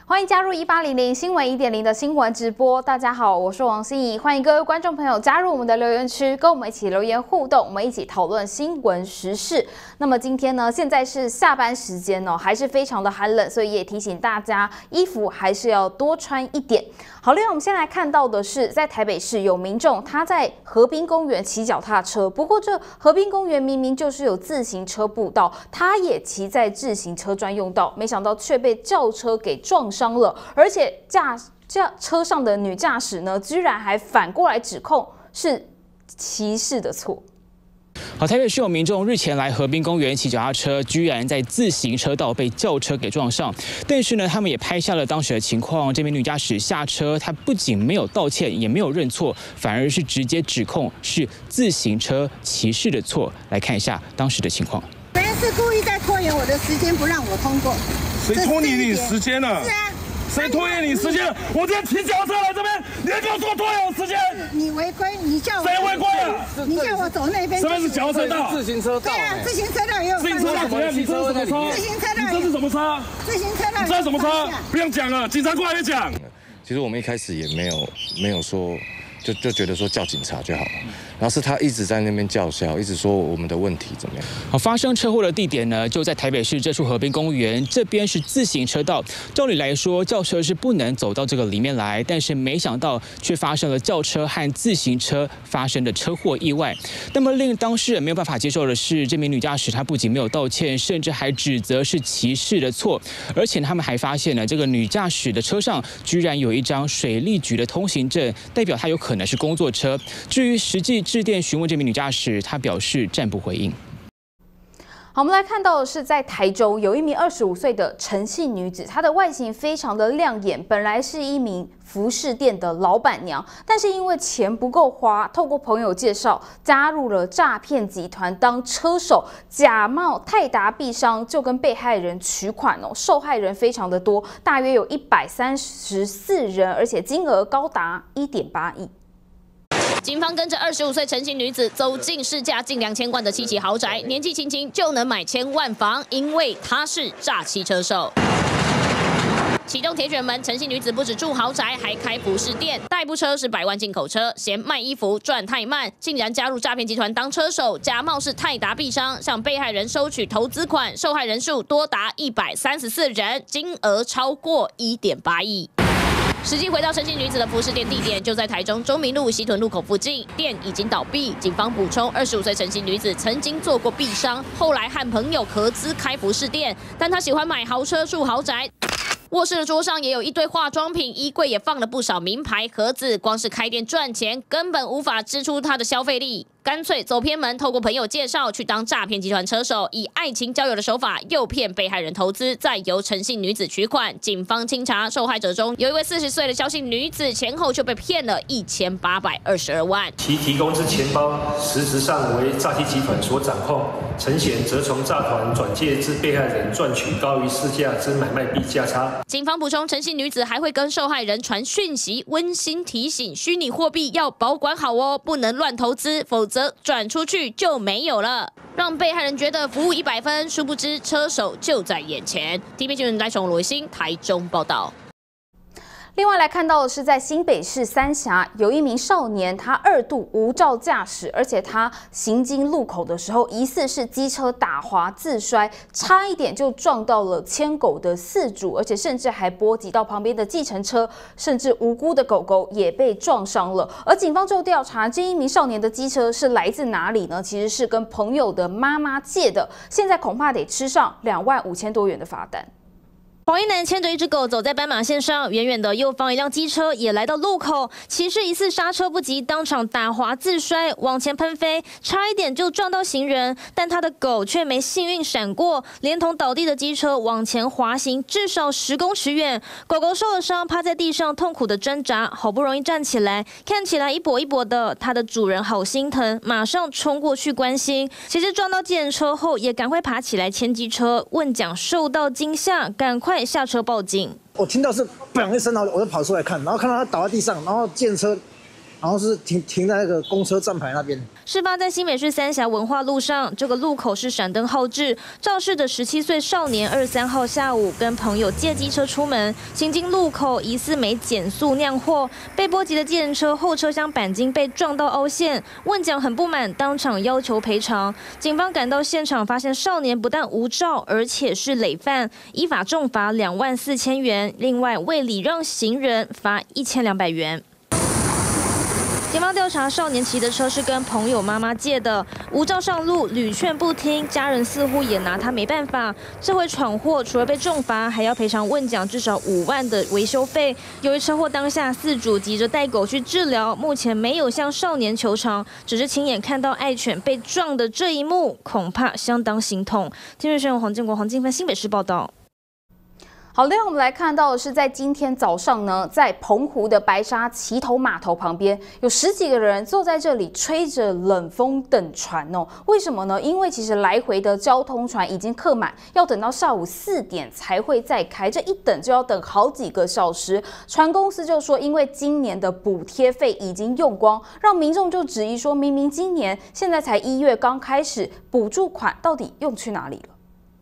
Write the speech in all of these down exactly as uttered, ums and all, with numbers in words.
欢迎加入一八零零新闻一点零的新闻直播。大家好，我是王心怡，欢迎各位观众朋友加入我们的留言区，跟我们一起留言互动，我们一起讨论新闻时事。那么今天呢，现在是下班时间哦，还是非常的寒冷，所以也提醒大家衣服还是要多穿一点。好，另外我们先来看到的是，在台北市有民众他在河滨公园骑脚踏车，不过这河滨公园明明就是有自行车步道，他也骑在自行车专用道，没想到却被轿车给撞伤了，而且驾驾车上的女驾驶呢，居然还反过来指控是骑士的错。 好，台北市有民众日前来河滨公园骑脚踏车，居然在自行车道被轿车给撞上。但是呢，他们也拍下了当时的情况。这名女驾驶下车，她不仅没有道歉，也没有认错，反而是直接指控是自行车骑士的错。来看一下当时的情况。 别人是故意在拖延我的时间，不让我通过。 谁拖延你时间了？ 是啊。 谁拖延你时间？我今天骑脚踏车来这边，你还跟我说拖延我时间？ 你违规，你叫我谁违规了？ 你叫我走那边。 什么是脚踏车道？ 自行车道。 对啊，自行车道也有。 自行车道怎么样？你这是什么车？ 自行车道。 你这是什么车？ 自行车道。 你这是什么车？不用讲了，警察过来就讲。 其实我们一开始也没有没有说。 就就觉得说叫警察就好了，然后是他一直在那边叫嚣，一直说我们的问题怎么样。 好，发生车祸的地点呢，就在台北市这处河滨公园，这边是自行车道。照理来说，轿车是不能走到这个里面来，但是没想到却发生了轿车和自行车发生的车祸意外。那么令当事人没有办法接受的是，这名女驾驶她不仅没有道歉，甚至还指责是骑士的错，而且他们还发现了这个女驾驶的车上居然有一张水利局的通行证，代表她有可能 可能是工作车。至于实际致电询问这名女驾驶，她表示暂不回应。 好，我们来看到的是在台中有一名二十五岁的陈姓女子，她的外形非常的亮眼，本来是一名服饰店的老板娘，但是因为钱不够花，透过朋友介绍加入了诈骗集团当车手，假冒泰达币商就跟被害人取款哦，受害人非常的多，大约有一百三十四人，而且金额高达一点八亿。 警方跟着二十五岁陈姓女子走进市价近两千万的七期豪宅，年纪轻轻就能买千万房，因为她是诈欺车手。启动铁卷门，陈姓女子不止住豪宅，还开服饰店，代步车是百万进口车，嫌卖衣服赚太慢，竟然加入诈骗集团当车手，假冒是泰达币商，向被害人收取投资款，受害人数多达一百三十四人，金额超过一点八亿。 实际回到陈姓女子的服饰店地点，就在台中中明路西屯路口附近，店已经倒闭。警方补充，二十五岁陈姓女子曾经做过币商，后来和朋友合资开服饰店，但她喜欢买豪车住豪宅。 卧室的桌上也有一堆化妆品，衣柜也放了不少名牌盒子。光是开店赚钱，根本无法支出她的消费力，干脆走偏门，透过朋友介绍去当诈骗集团车手，以爱情交友的手法诱骗被害人投资，再由陈姓女子取款。警方清查，受害者中有一位四十岁的萧姓女子，前后就被骗了一千八百二十二万。 其提供之钱包，实质上为诈欺集团所掌控，陈显则从诈团转借至被害人，赚取高于市价之买卖币价差。 警方补充，陈姓女子还会跟受害人传讯息，温馨提醒虚拟货币要保管好哦，不能乱投资，否则转出去就没有了。让被害人觉得服务一百分，殊不知车手就在眼前。T V B 新闻赖崇罗欣台中报道。 另外来看到的是，在新北市三峡有一名少年，他二度无照驾驶，而且他行经路口的时候，疑似是机车打滑自摔，差一点就撞到了牵狗的饲主，而且甚至还波及到旁边的计程车，甚至无辜的狗狗也被撞伤了。而警方就调查这一名少年的机车是来自哪里呢？其实是跟朋友的妈妈借的，现在恐怕得吃上两万五千多元的罚单。 黄一男牵着一只狗走在斑马线上，远远的右方一辆机车也来到路口，骑士疑似刹车不及，当场打滑自摔，往前喷飞，差一点就撞到行人，但他的狗却没幸运闪过，连同倒地的机车往前滑行至少十公尺远，狗狗受了伤，趴在地上痛苦的挣扎，好不容易站起来，看起来一跛一跛的，它的主人好心疼，马上冲过去关心，其实撞到计程车后也赶快爬起来牵机车，问讲受到惊吓，赶快 下车报警， 我听到是“砰”一声，然后我就跑出来看，然后看到他倒在地上，然后计程车好像是停停在那个公车站牌那边。 事发在新北市三峡文化路上，这个路口是闪灯号志，肇事的十七岁少年二十三号下午跟朋友借机车出门，行经路口疑似没减速酿祸，被波及的计程车后车厢钣金被撞到凹陷，问讲很不满，当场要求赔偿。警方赶到现场，发现少年不但无照，而且是累犯，依法重罚两万四千元，另外未礼让行人罚一千两百元。警方调查，少年骑的车是跟朋友妈妈借的，无照上路，屡劝不听，家人似乎也拿他没办法。这回闯祸，除了被重罚，还要赔偿问奖至少五万的维修费。由于车祸当下，饲主急着带狗去治疗，目前没有向少年求偿，只是亲眼看到爱犬被撞的这一幕，恐怕相当心痛。听日新闻黄建国、黄金芬新北市报道。 好，另外我们来看到的是，在今天早上呢，在澎湖的白沙旗头码头旁边，有十几个人坐在这里吹着冷风等船哦。为什么呢？因为其实来回的交通船已经客满，要等到下午四点才会再开，这一等就要等好几个小时。船公司就说，因为今年的补贴费已经用光，让民众就质疑说，明明今年现在才一月刚开始，补助款到底用去哪里了？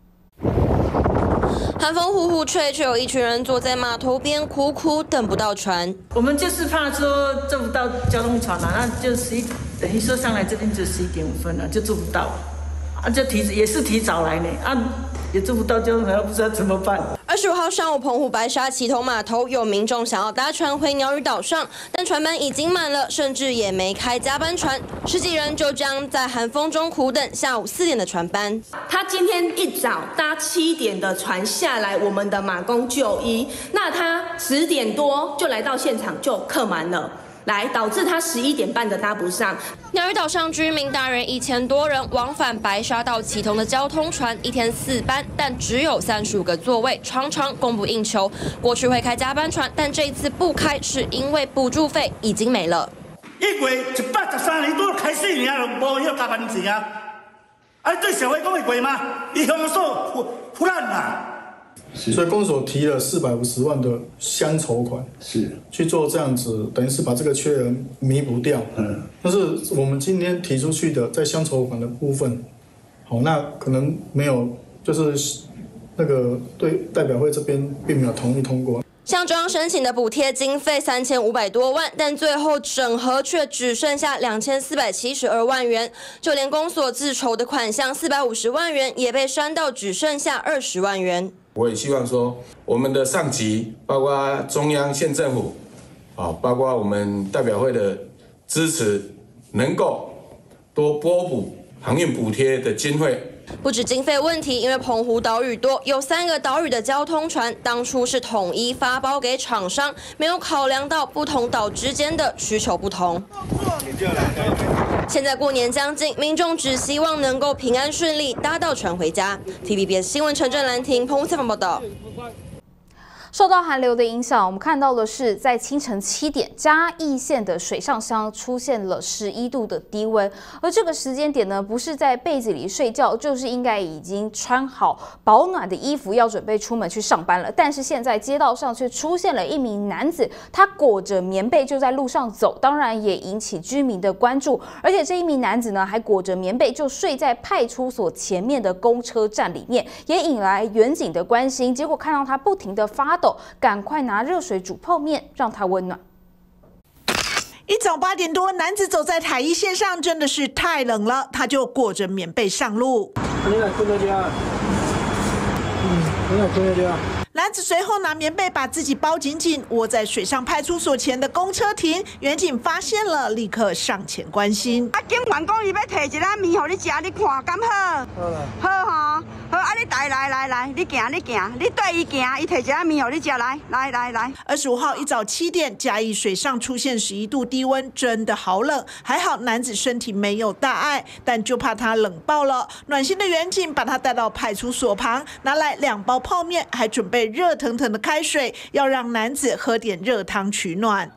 寒风呼呼吹，却有一群人坐在码头边苦苦等不到船。 我们就是怕说坐不到交通船啊，那就十一等于说上来这边就十一点五分了，就坐不到啊，就提也是提早来呢啊，也坐不到交通船，不知道怎么办。 二十五号上午，澎湖白沙旗头码头有民众想要搭船回鸟屿岛上，但船班已经满了，甚至也没开加班船，十几人就这样在寒风中苦等下午四点的船班。 他今天一早搭七点的船下来，我们的马公就医，那他十点多就来到现场就客满了。来导致他十一点半的搭不上。 鸟屿岛上居民大约一千多人往返白沙到旗头的交通船，一天四班，但只有三十五个座位，常常供不应求。过去会开加班船，但这一次不开，是因为补助费已经没了。 一月一百十三年都开四年了，无迄加班钱啊！啊，对社会讲会贵吗？伊向说胡胡乱啦。 所以公所提了四百五十万的乡筹款，是去做这样子，等于是把这个缺额弥补掉。嗯，但是我们今天提出去的在乡筹款的部分，好，那可能没有，就是那个对代表会这边并没有同意通过。 向中央申请的补贴经费三千五百多万，但最后整合却只剩下两千四百七十二万元，就连公所自筹的款项四百五十万元也被删到只剩下二十万元。 我也希望说，我们的上级，包括中央县政府，啊，包括我们代表会的支持，能够多拨补航运补贴的经费。 不止经费问题，因为澎湖岛屿多，有三个岛屿的交通船当初是统一发包给厂商，没有考量到不同岛之间的需求不同。现在过年将近，民众只希望能够平安顺利搭到船回家。T V B S 新闻陈正兰婷澎湖采访报道。 受到寒流的影响，我们看到的是，在清晨七点，嘉义县的水上乡出现了十一度的低温，而这个时间点呢，不是在被子里睡觉，就是应该已经穿好保暖的衣服，要准备出门去上班了。但是现在街道上却出现了一名男子，他裹着棉被就在路上走，当然也引起居民的关注。而且这一名男子呢，还裹着棉被就睡在派出所前面的公车站里面，也引来远警的关心。结果看到他不停的发抖，赶快拿热水煮泡面，让他温暖。 一早八点多，男子走在台一线上，真的是太冷了，他就裹着棉被上路。 你来困在家，嗯，你来困在家。 男子随后拿棉被把自己包紧紧，窝在水上派出所前的公车亭。远警发现了，立刻上前关心。 啊，警员讲伊要摕一篮面互你食，你看敢好？好啦，好吼，好啊！你来来来来，你行你行，你对伊行，伊摕一篮面互你食，来来来来。 二十五号一早七点，嘉义水上出现十一度低温，真的好冷。还好男子身体没有大碍，但就怕他冷爆了。暖心的远警把他带到派出所旁，拿来两包泡面，还准备热腾腾的开水，要让男子喝点热汤取暖。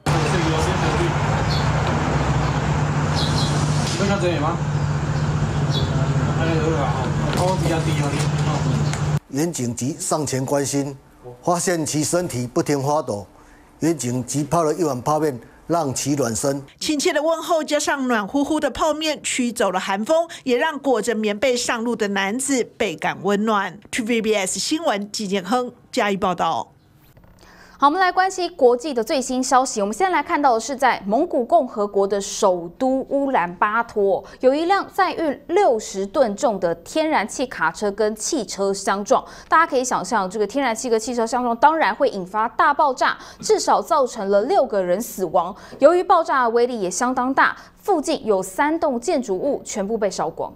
跟他这里吗？ 远警急上前关心，发现其身体不停发抖，远警急泡了一碗泡面让其暖身。 亲切的问候加上暖乎乎的泡面，驱走了寒风，也让裹着棉被上路的男子倍感温暖。T V B S 新闻纪建亨加以报道。 好，我们来关心国际的最新消息。我们先来看到的是，在蒙古共和国的首都乌兰巴托，有一辆载运六十吨重的天然气卡车跟汽车相撞。大家可以想象，这个天然气跟汽车相撞，当然会引发大爆炸，至少造成了六个人死亡。由于爆炸的威力也相当大，附近有三栋建筑物全部被烧光。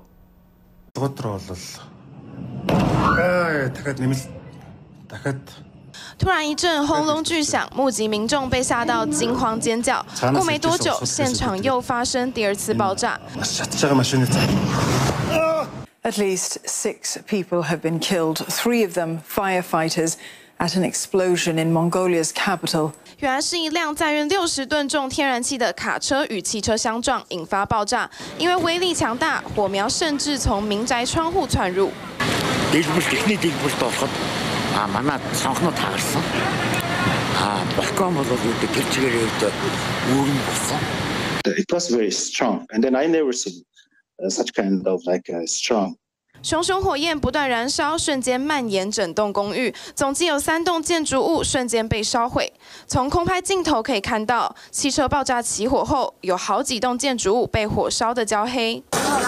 突然一阵轰隆巨响，目击民众被吓到惊慌尖叫。过没多久，现场又发生第二次爆炸。 At least six people have been killed, three of them firefighters, at an explosion in Mongolia's capital. 原来是一辆载运六十吨重天然气的卡车与汽车相撞，引发爆炸。因为威力强大，火苗甚至从民宅窗户窜入。 아 манай цонхноо таарсан. А балкон болоод үүдээ тэр чигээр үүдээ үүрэн болсон. It was very strong, and then I never seen such kind of like strong. 熊熊火焰不断燃烧，瞬间蔓延整栋公寓，总计有三栋建筑物瞬间被烧毁。从空拍镜头可以看到，汽车爆炸起火后，有好几栋建筑物被火烧得焦黑。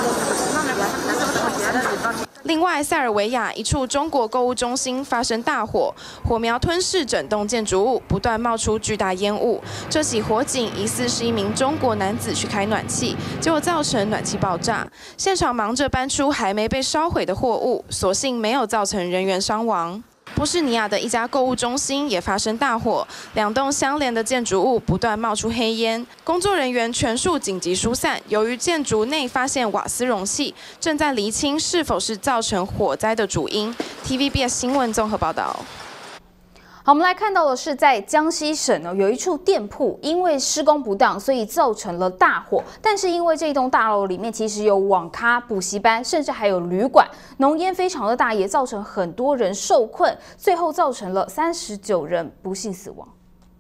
另外，塞尔维亚一处中国购物中心发生大火，火苗吞噬整栋建筑物，不断冒出巨大烟雾。这起火警疑似是一名中国男子去开暖气，结果造成暖气爆炸。现场忙着搬出还没被烧毁的货物，所幸没有造成人员伤亡。波士尼亚的一家购物中心也发生大火，两栋相连的建筑物不断冒出黑烟，工作人员全数紧急疏散。由于建筑内发现瓦斯容器，正在厘清是否是造成火灾的主因。T V B S 新闻综合报道。 好，我们来看到的是在江西省呢，有一处店铺因为施工不当，所以造成了大火。但是因为这栋大楼里面其实有网咖、补习班，甚至还有旅馆，浓烟非常的大，也造成很多人受困，最后造成了三十九人不幸死亡。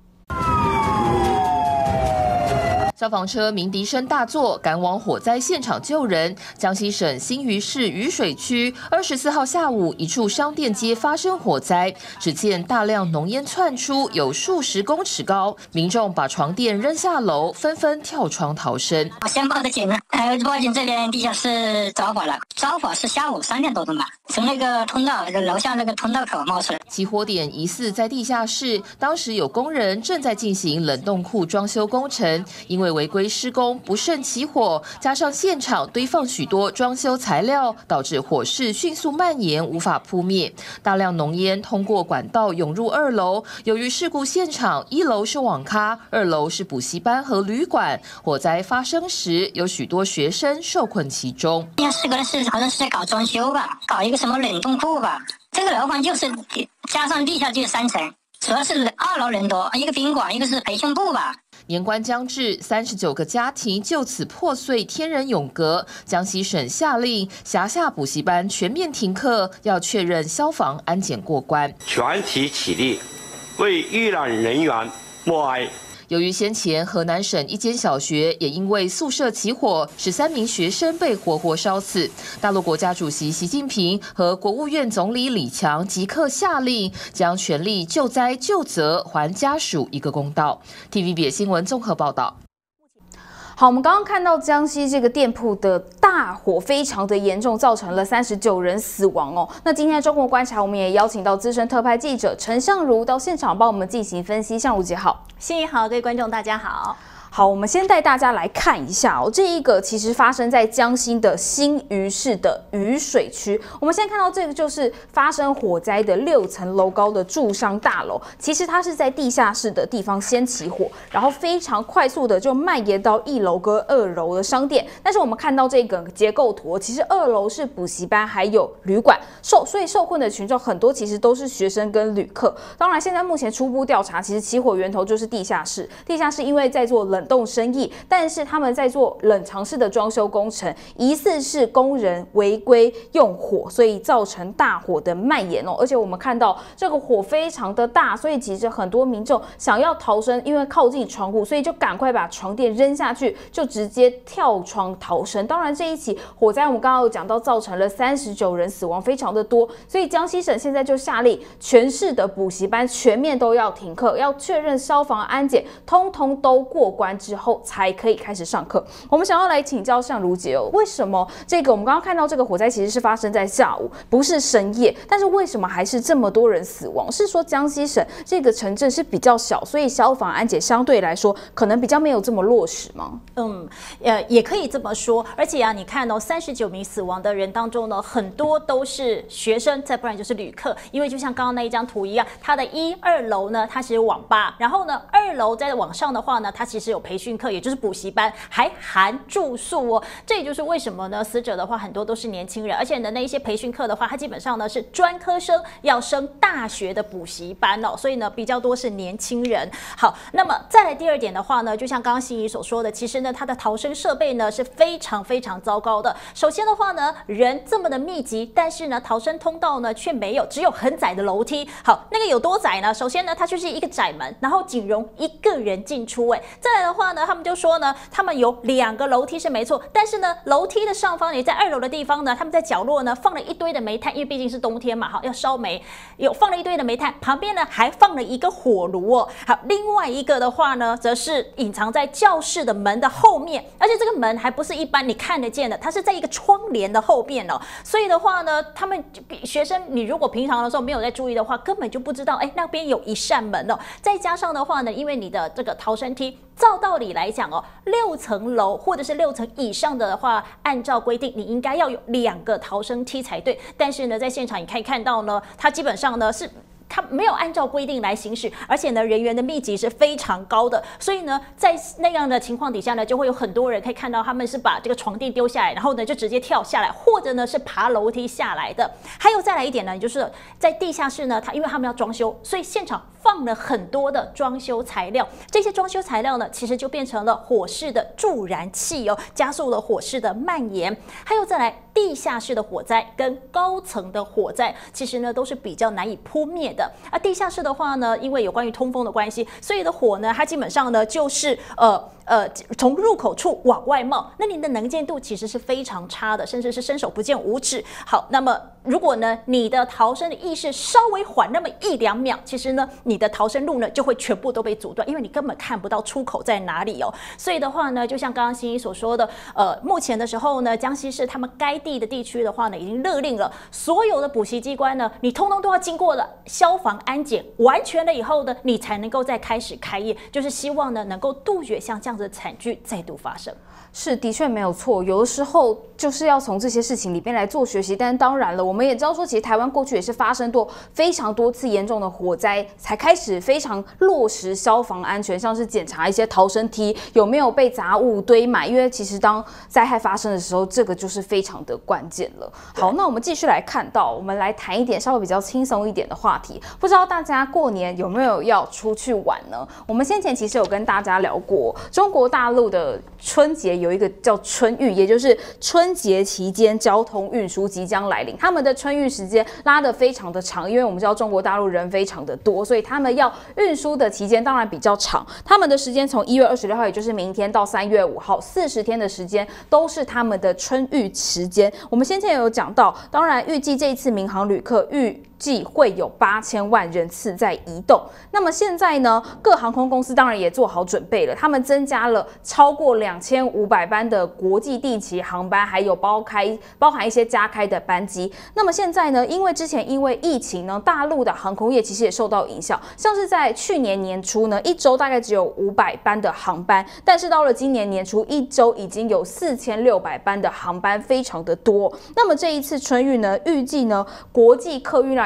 消防车鸣笛声大作，赶往火灾现场救人。江西省新余市雨水区二十四号下午，一处商店街发生火灾，只见大量浓烟窜出，有数十公尺高，民众把床垫扔下楼，纷纷跳窗逃生。 我先报的警，呃，报警这边地下室着火了，着火是下午三点多钟吧，从那个通道楼下那个通道口冒出来。 起火点疑似在地下室，当时有工人正在进行冷冻库装修工程，因为违规施工不慎起火，加上现场堆放许多装修材料，导致火势迅速蔓延，无法扑灭。大量浓烟通过管道涌入二楼。由于事故现场一楼是网咖，二楼是补习班和旅馆，火灾发生时有许多学生受困其中。 那四个人是好像是在搞装修吧，搞一个什么冷冻库吧。这个楼房就是加上地下就是三层。主要是二楼人多，一个宾馆，一个是培训部吧。 年关将至，三十九个家庭就此破碎天人永隔。江西省下令辖下补习班全面停课，要确认消防安检过关， 全体起立，为遇难人员默哀。 由于先前河南省一间小学也因为宿舍起火，十三名学生被活活烧死。大陆国家主席习近平和国务院总理李强即刻下令，将全力救灾救责，还家属一个公道。T V B 新闻综合报道。 好，我们刚刚看到江西这个店铺的大火非常的严重，造成了三十九人死亡哦。那今天的中国观察，我们也邀请到资深特派记者陈相如到现场帮我们进行分析。相如姐好， 心怡好，各位观众大家好。 好，我们先带大家来看一下哦，这一个其实发生在江西的新余市的雨水区。我们现在看到这个就是发生火灾的六层楼高的住商大楼，其实它是在地下室的地方先起火，然后非常快速的就蔓延到一楼跟二楼的商店。但是我们看到这个结构图，其实二楼是补习班还有旅馆，受所以受困的群众很多其实都是学生跟旅客。当然，现在目前初步调查，其实起火源头就是地下室。地下室因为在做冷冷冻生意，但是他们在做冷藏室的装修工程，疑似是工人违规用火，所以造成大火的蔓延哦。而且我们看到这个火非常的大，所以其实很多民众想要逃生，因为靠近窗户，所以就赶快把床垫扔下去，就直接跳窗逃生。当然，这一起火灾我们刚刚有讲到，造成了三十九人死亡，非常的多。所以江西省现在就下令，全市的补习班全面都要停课，要确认消防安检通通都过关之后，才可以开始上课。我们想要来请教相如姐哦，为什么这个我们刚刚看到这个火灾其实是发生在下午，不是深夜，但是为什么还是这么多人死亡？是说江西省这个城镇是比较小，所以消防安检相对来说可能比较没有这么落实吗？ 嗯，呃，也可以这么说。而且啊，你看哦，三十九名死亡的人当中呢，很多都是学生，再不然就是旅客。因为就像刚刚那一张图一样，它的一二楼呢，它其实网吧，然后呢，二楼再往上的话呢，它其实有培训课，也就是补习班，还含住宿哦。这也就是为什么呢，死者的话很多都是年轻人，而且呢，那一些培训课的话，它基本上呢是专科生要升大学的补习班哦，所以呢比较多是年轻人。好，那么再来第二点的话呢，就像刚刚心怡所说的，其实呢，它的逃生设备呢是非常非常糟糕的。首先的话呢，人这么的密集，但是呢，逃生通道呢却没有，只有很窄的楼梯。好，那个有多窄呢？首先呢，它就是一个窄门，然后仅容一个人进出。哎，再来的话呢，他们就说呢，他们有两个楼梯是没错，但是呢，楼梯的上方也在二楼的地方呢，他们在角落呢放了一堆的煤炭，因为毕竟是冬天嘛，好要烧煤，有放了一堆的煤炭，旁边呢还放了一个火炉哦。好，另外一个的话呢，则是隐藏在教室的门的后面，而且这个门还不是一般你看得见的，它是在一个窗帘的后面哦。所以的话呢，他们学生，你如果平常的时候没有在注意的话，根本就不知道，哎，那边有一扇门哦。再加上的话呢，因为你的这个逃生梯，照道理来讲哦，六层楼或者是六层以上的话，按照规定你应该要有两个逃生梯才对。但是呢，在现场你可以看到呢，它基本上呢是。它没有按照规定来行驶，而且呢，人员的密集是非常高的，所以呢，在那样的情况底下呢，就会有很多人可以看到他们是把这个床垫丢下来，然后呢就直接跳下来，或者呢是爬楼梯下来的。还有再来一点呢，就是在地下室呢，它因为他们要装修，所以现场放了很多的装修材料，这些装修材料呢，其实就变成了火势的助燃器哦，加速了火势的蔓延。还有再来，地下室的火灾跟高层的火灾，其实呢都是比较难以扑灭的。而地下室的话呢，因为有关于通风的关系，所以的火呢，它基本上呢就是呃呃从入口处往外冒，那您的能见度其实是非常差的，甚至是伸手不见五指。好，那么如果呢你的逃生的意识稍微缓那么一两秒，其实呢你的逃生路呢就会全部都被阻断，因为你根本看不到出口在哪里哦。所以的话呢，就像刚刚欣怡所说的，呃，目前的时候呢，江西市他们该地的地区的话呢，已经勒令了所有的补习机关呢，你通通都要经过了消防安检完全了以后呢，你才能够再开始开业，就是希望呢能够杜绝像这样子的惨剧再度发生。 是，的确没有错。有的时候就是要从这些事情里边来做学习，但当然了，我们也知道说，其实台湾过去也是发生过非常多次严重的火灾，才开始非常落实消防安全，像是检查一些逃生梯有没有被杂物堆满，因为其实当灾害发生的时候，这个就是非常的关键了。好，那我们继续来看到，我们来谈一点稍微比较轻松一点的话题。不知道大家过年有没有要出去玩呢？我们先前其实有跟大家聊过，中国大陆的春节有一个叫春运，也就是春节期间交通运输即将来临。他们的春运时间拉得非常的长，因为我们知道中国大陆人非常的多，所以他们要运输的期间当然比较长。他们的时间从一月二十六号，也就是明天到三月五号，四十天的时间都是他们的春运时间。我们先前有讲到，当然预计这一次民航旅客预计会有八千万人次在移动。那么现在呢，各航空公司当然也做好准备了，他们增加了超过两千五百班的国际定期航班，还有包开包含一些加开的班机。那么现在呢，因为之前因为疫情呢，大陆的航空业其实也受到影响，像是在去年年初呢，一周大概只有五百班的航班，但是到了今年年初，一周已经有四千六百班的航班，非常的多。那么这一次春运呢，预计呢，国际客运量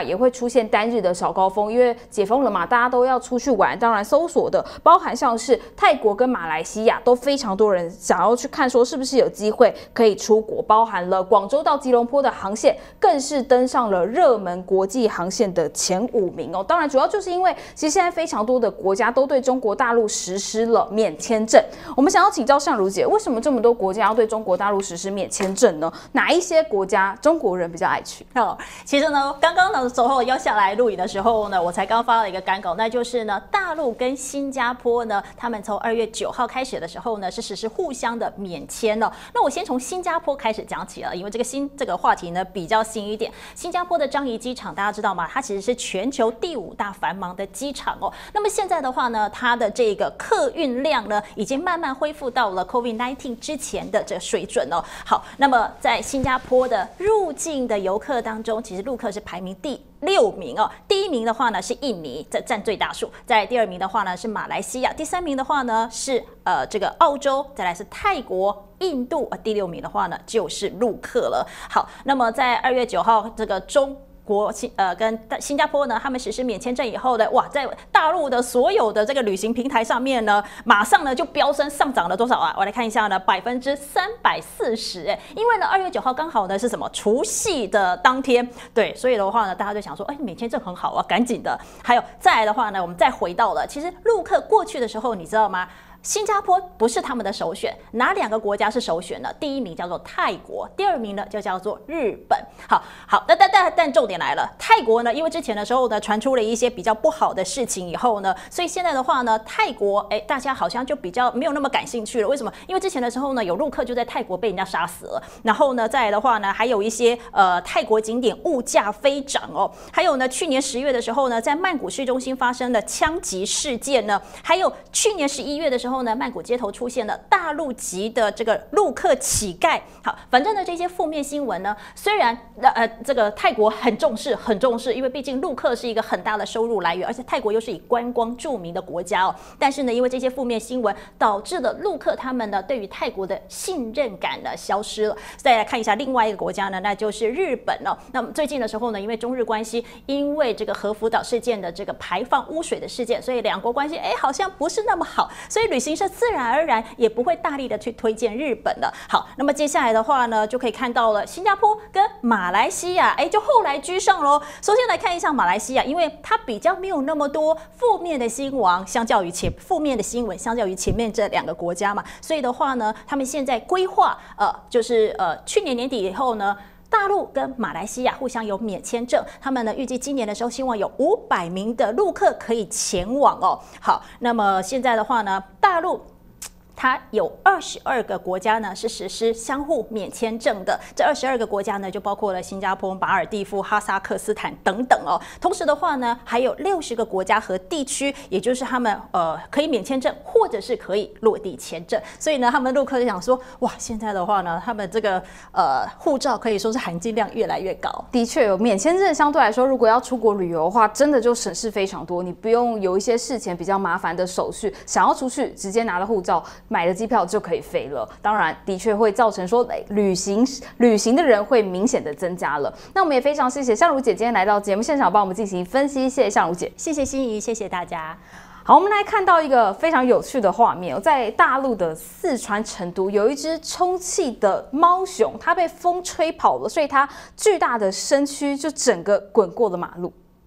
外，也会出现单日的小高峰，因为解封了嘛，大家都要出去玩。当然，搜索的包含像是泰国跟马来西亚都非常多人想要去看，说是不是有机会可以出国。包含了广州到吉隆坡的航线，更是登上了热门国际航线的前五名哦。当然，主要就是因为其实现在非常多的国家都对中国大陆实施了免签证。我们想要请教相如姐，为什么这么多国家要对中国大陆实施免签证呢？哪一些国家中国人比较爱去？ 哦，其实呢，刚刚的时候要下来录影的时候呢，我才刚发了一个赶稿，那就是呢，大陆跟新加坡呢，他们从二月九号开始的时候呢，是实施互相的免签了。那我先从新加坡开始讲起了，因为这个新这个话题呢比较新一点。新加坡的樟宜机场大家知道吗？它其实是全球第五大繁忙的机场哦。那么现在的话呢，它的这个客运量呢，已经慢慢恢复到了 COVID 十九 之前的这个水准哦。好，那么在新加坡的入境的游客当中，其实陆客是排名第六名哦。第一名的话呢是印尼，这占最大数。在第二名的话呢是马来西亚，第三名的话呢是呃这个澳洲，再来是泰国、印度，呃第六名的话呢就是陆客了。好，那么在二月九号这个中。国新呃跟新加坡呢，他们实施免签证以后呢，哇，在大陆的所有的这个旅行平台上面呢，马上呢就飙升上涨了多少啊？我来看一下呢，百分之三百四十哎，因为呢二月九号刚好呢是什么除夕的当天，对，所以的话呢，大家就想说，哎，免签证很好啊，赶紧的。还有再来的话呢，我们再回到了，其实陆客过去的时候，你知道吗？新加坡不是他们的首选，哪两个国家是首选呢？第一名叫做泰国，第二名呢就叫做日本。好，好，但但但但重点来了，泰国呢，因为之前的时候呢传出了一些比较不好的事情以后呢，所以现在的话呢，泰国哎，大家好像就比较没有那么感兴趣了。为什么？因为之前的时候呢，有陆客就在泰国被人家杀死了，然后呢，再来的话呢，还有一些呃泰国景点物价飞涨哦，还有呢，去年十月的时候呢，在曼谷市中心发生了枪击事件呢，还有去年十一月的时候。后呢，曼谷街头出现了大陆籍的这个陆客乞丐。好，反正呢这些负面新闻呢，虽然呃这个泰国很重视，很重视，因为毕竟陆客是一个很大的收入来源，而且泰国又是以观光著名的国家哦。但是呢，因为这些负面新闻，导致了陆客他们呢对于泰国的信任感呢消失了。再来看一下另外一个国家呢，那就是日本哦。那么最近的时候呢，因为中日关系，因为这个核福岛事件的这个排放污水的事件，所以两国关系哎好像不是那么好，所以旅行社自然而然也不会大力的去推荐日本了。好，那么接下来的话呢，就可以看到了新加坡跟马来西亚，哎，就后来居上喽。首先来看一下马来西亚，因为它比较没有那么多负面的新闻，相较于前负面的新闻，相较于前面这两个国家嘛，所以的话呢，他们现在规划，呃，就是呃去年年底以后呢。大陆跟马来西亚互相有免签证，他们呢预计今年的时候希望有五百名的陆客可以前往哦。好，那么现在的话呢，大陆。它有二十二个国家呢是实施相互免签证的，这二十二个国家呢就包括了新加坡、马尔地夫、哈萨克斯坦等等哦。同时的话呢，还有六十个国家和地区，也就是他们呃可以免签证或者是可以落地签证。所以呢，他们陆客就想说，哇，现在的话呢，他们这个呃护照可以说是含金量越来越高。 的确有免签证，相对来说，如果要出国旅游的话，真的就省事非常多，你不用有一些事前比较麻烦的手续，想要出去直接拿了护照。买了机票就可以飞了，当然的确会造成说旅行旅行的人会明显的增加了。那我们也非常谢谢相如姐今天来到节目现场帮我们进行分析，谢谢相如姐， 谢谢心怡，谢谢大家。 好，我们来看到一个非常有趣的画面，在大陆的四川成都有一只充气的猫熊，它被风吹跑了，所以它巨大的身躯就整个滚过了马路。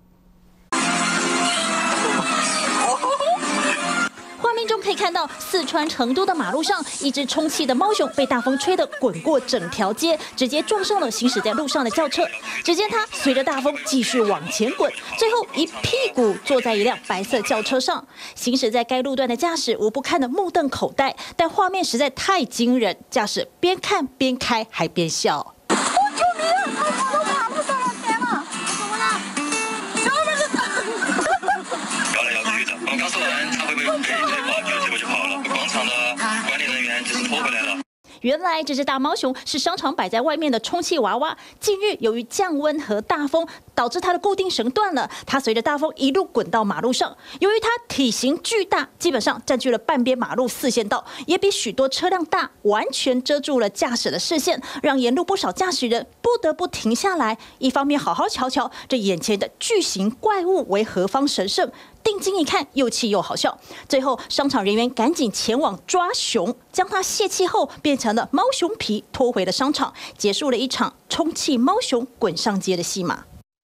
画面中可以看到，四川成都的马路上，一只充气的猫熊被大风吹得滚过整条街，直接撞上了行驶在路上的轿车。只见它随着大风继续往前滚，最后一屁股坐在一辆白色轿车上。行驶在该路段的驾驶无不看得目瞪口呆，但画面实在太惊人，驾驶边看边开还边笑。原来这只大猫熊是商场摆在外面的充气娃娃，近日由于降温和大风，导致它的固定绳断了，它随着大风一路滚到马路上。由于它体型巨大，基本上占据了半边马路四线道，也比许多车辆大，完全遮住了驾驶的视线，让沿路不少驾驶人不得不停下来，一方面好好瞧瞧这眼前的巨型怪物为何方神圣，定睛一看又气又好笑。最后商场人员赶紧前往抓熊，将它泄气后变成了猫熊皮，拖回了商场，结束了一场充气猫熊滚上街的戏码。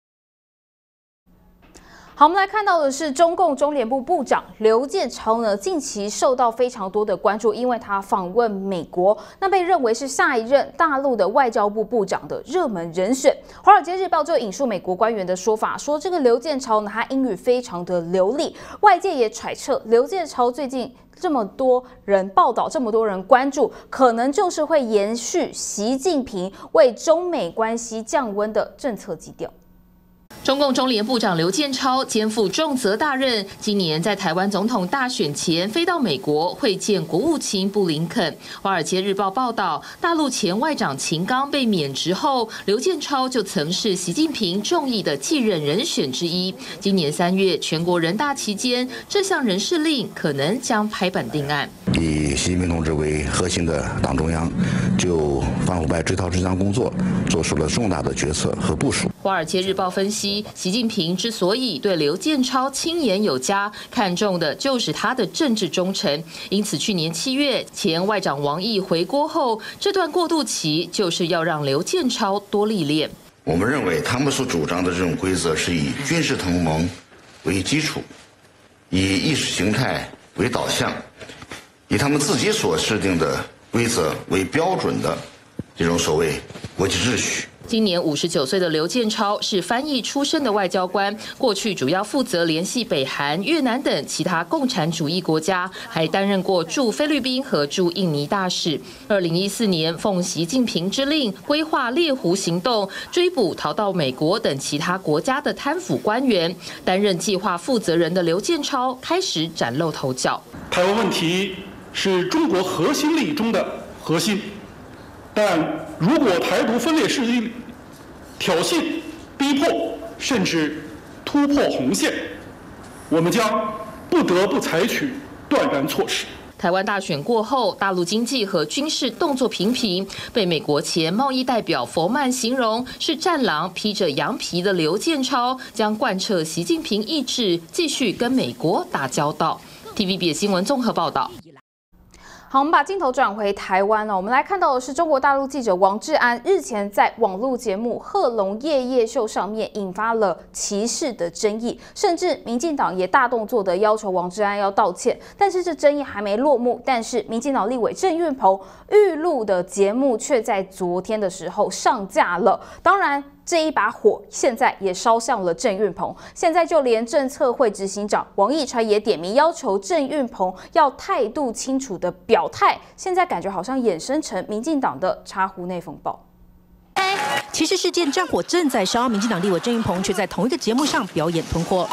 好，我们来看到的是中共中联部部长刘建超呢，近期受到非常多的关注，因为他访问美国，那被认为是下一任大陆的外交部部长的热门人选。《华尔街日报》就引述美国官员的说法，说这个刘建超呢，他英语非常的流利，外界也揣测刘建超最近这么多人报道，这么多人关注，可能就是会延续习近平为中美关系降温的政策基调。 中共中联部长刘建超肩负重责大任，今年在台湾总统大选前飞到美国会见国务卿布林肯。《华尔街日报》报道，大陆前外长秦刚被免职后，刘建超就曾是习近平中意的继任人选之一。今年三月全国人大期间，这项人事令可能将拍板定案。 以习近平同志为核心的党中央，就反腐败追逃治疆工作做出了重大的决策和部署。 《华尔街日报》分析，习近平之所以对刘建超亲言有加，看重的就是他的政治忠诚。因此，去年七月前外长王毅回国后，这段过渡期就是要让刘建超多历练。 我们认为，他们所主张的这种规则是以军事同盟为基础，以意识形态为导向，以他们自己所制定的规则为标准的这种所谓国际秩序。 今年五十九岁的刘建超是翻译出身的外交官，过去主要负责联系北韩、越南等其他共产主义国家，还担任过驻菲律宾和驻印尼大使。二零一四年，奉习近平之令，规划猎狐行动，追捕逃到美国等其他国家的贪腐官员。担任计划负责人的刘建超开始崭露头角。 台湾问题是中国核心利益中的核心。但如果台独分裂势力挑衅、逼迫，甚至突破红线，我们将不得不采取断然措施。 台湾大选过后，大陆经济和军事动作频频，被美国前贸易代表佛曼形容是战狼披着羊皮的刘建超，将贯彻习近平意志，继续跟美国打交道。T V B 新闻综合报道。 好，我们把镜头转回台湾哦，我们来看到的是中国大陆记者王志安日前在网络节目《贺龙夜夜秀》上面引发了歧视的争议，甚至民进党也大动作的要求王志安要道歉。但是这争议还没落幕，但是民进党立委郑运鹏预录的节目却在昨天的时候上架了。当然，这一把火现在也烧向了郑运鹏，现在就连政策会执行长王义川也点名要求郑运鹏要态度清楚的表态，现在感觉好像衍生成民进党的茶壶内风暴。 歧视事件战火正在烧，民进党立委郑运鹏却在同一个节目上表演吞火。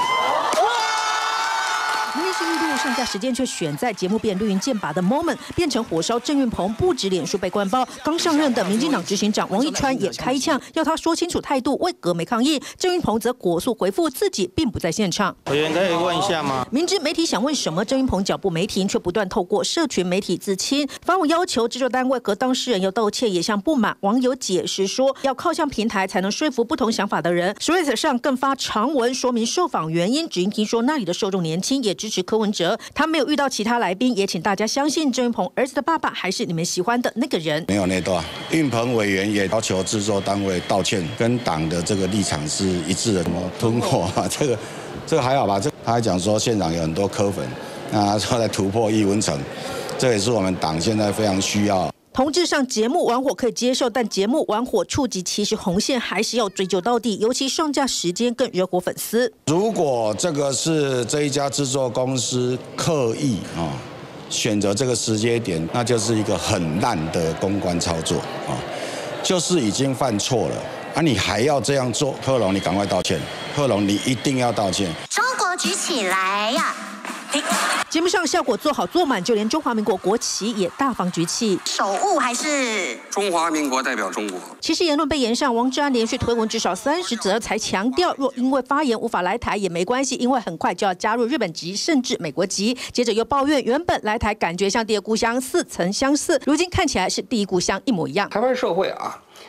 明明是预录，上架时间却选在节目变绿营剑拔的 moment， 变成火烧郑运鹏。不止脸书被灌爆，刚上任的民进党执行长王义川也开枪，要他说清楚态度，为何没抗议。郑运鹏则果速回复自己并不在现场。 委员可以问一下吗？ 明知媒体想问什么，郑运鹏脚步没停，却不断透过社群媒体自清。发文要求制作单位和当事人要道歉，也向不满网友解释说，要靠向平台才能说服不同想法的人。Twitter 上更发长文说明受访原因，只因听说那里的受众年轻，也支持柯文哲。他没有遇到其他来宾，也请大家相信郑运鹏儿子的爸爸还是你们喜欢的那个人。 没有那段，运鹏委员也要求制作单位道歉，跟党的这个立场是一致的。什么吞火啊？这个这个还好吧？这他还讲说现场有很多柯粉，那说在突破异温层，这也是我们党现在非常需要。 同志上节目玩火可以接受，但节目玩火触及其实红线，还是要追究到底。尤其上架时间更惹火粉丝。 如果这个是这一家制作公司刻意啊、哦、选择这个时间点，那就是一个很烂的公关操作啊、哦，就是已经犯错了啊，你还要这样做？贺龙，你赶快道歉！贺龙，你一定要道歉！ 中国举起来呀！ 节目上效果做好做满，就连中华民国国旗也大方举起。 手误还是中华民国代表中国。 歧视言论被延上，王志安连续推文至少三十则，才强调若因为发言无法来台也没关系，因为很快就要加入日本籍甚至美国籍。接着又抱怨原本来台感觉像第二故乡，似曾相似，如今看起来是第一故乡一模一样。 台湾社会啊，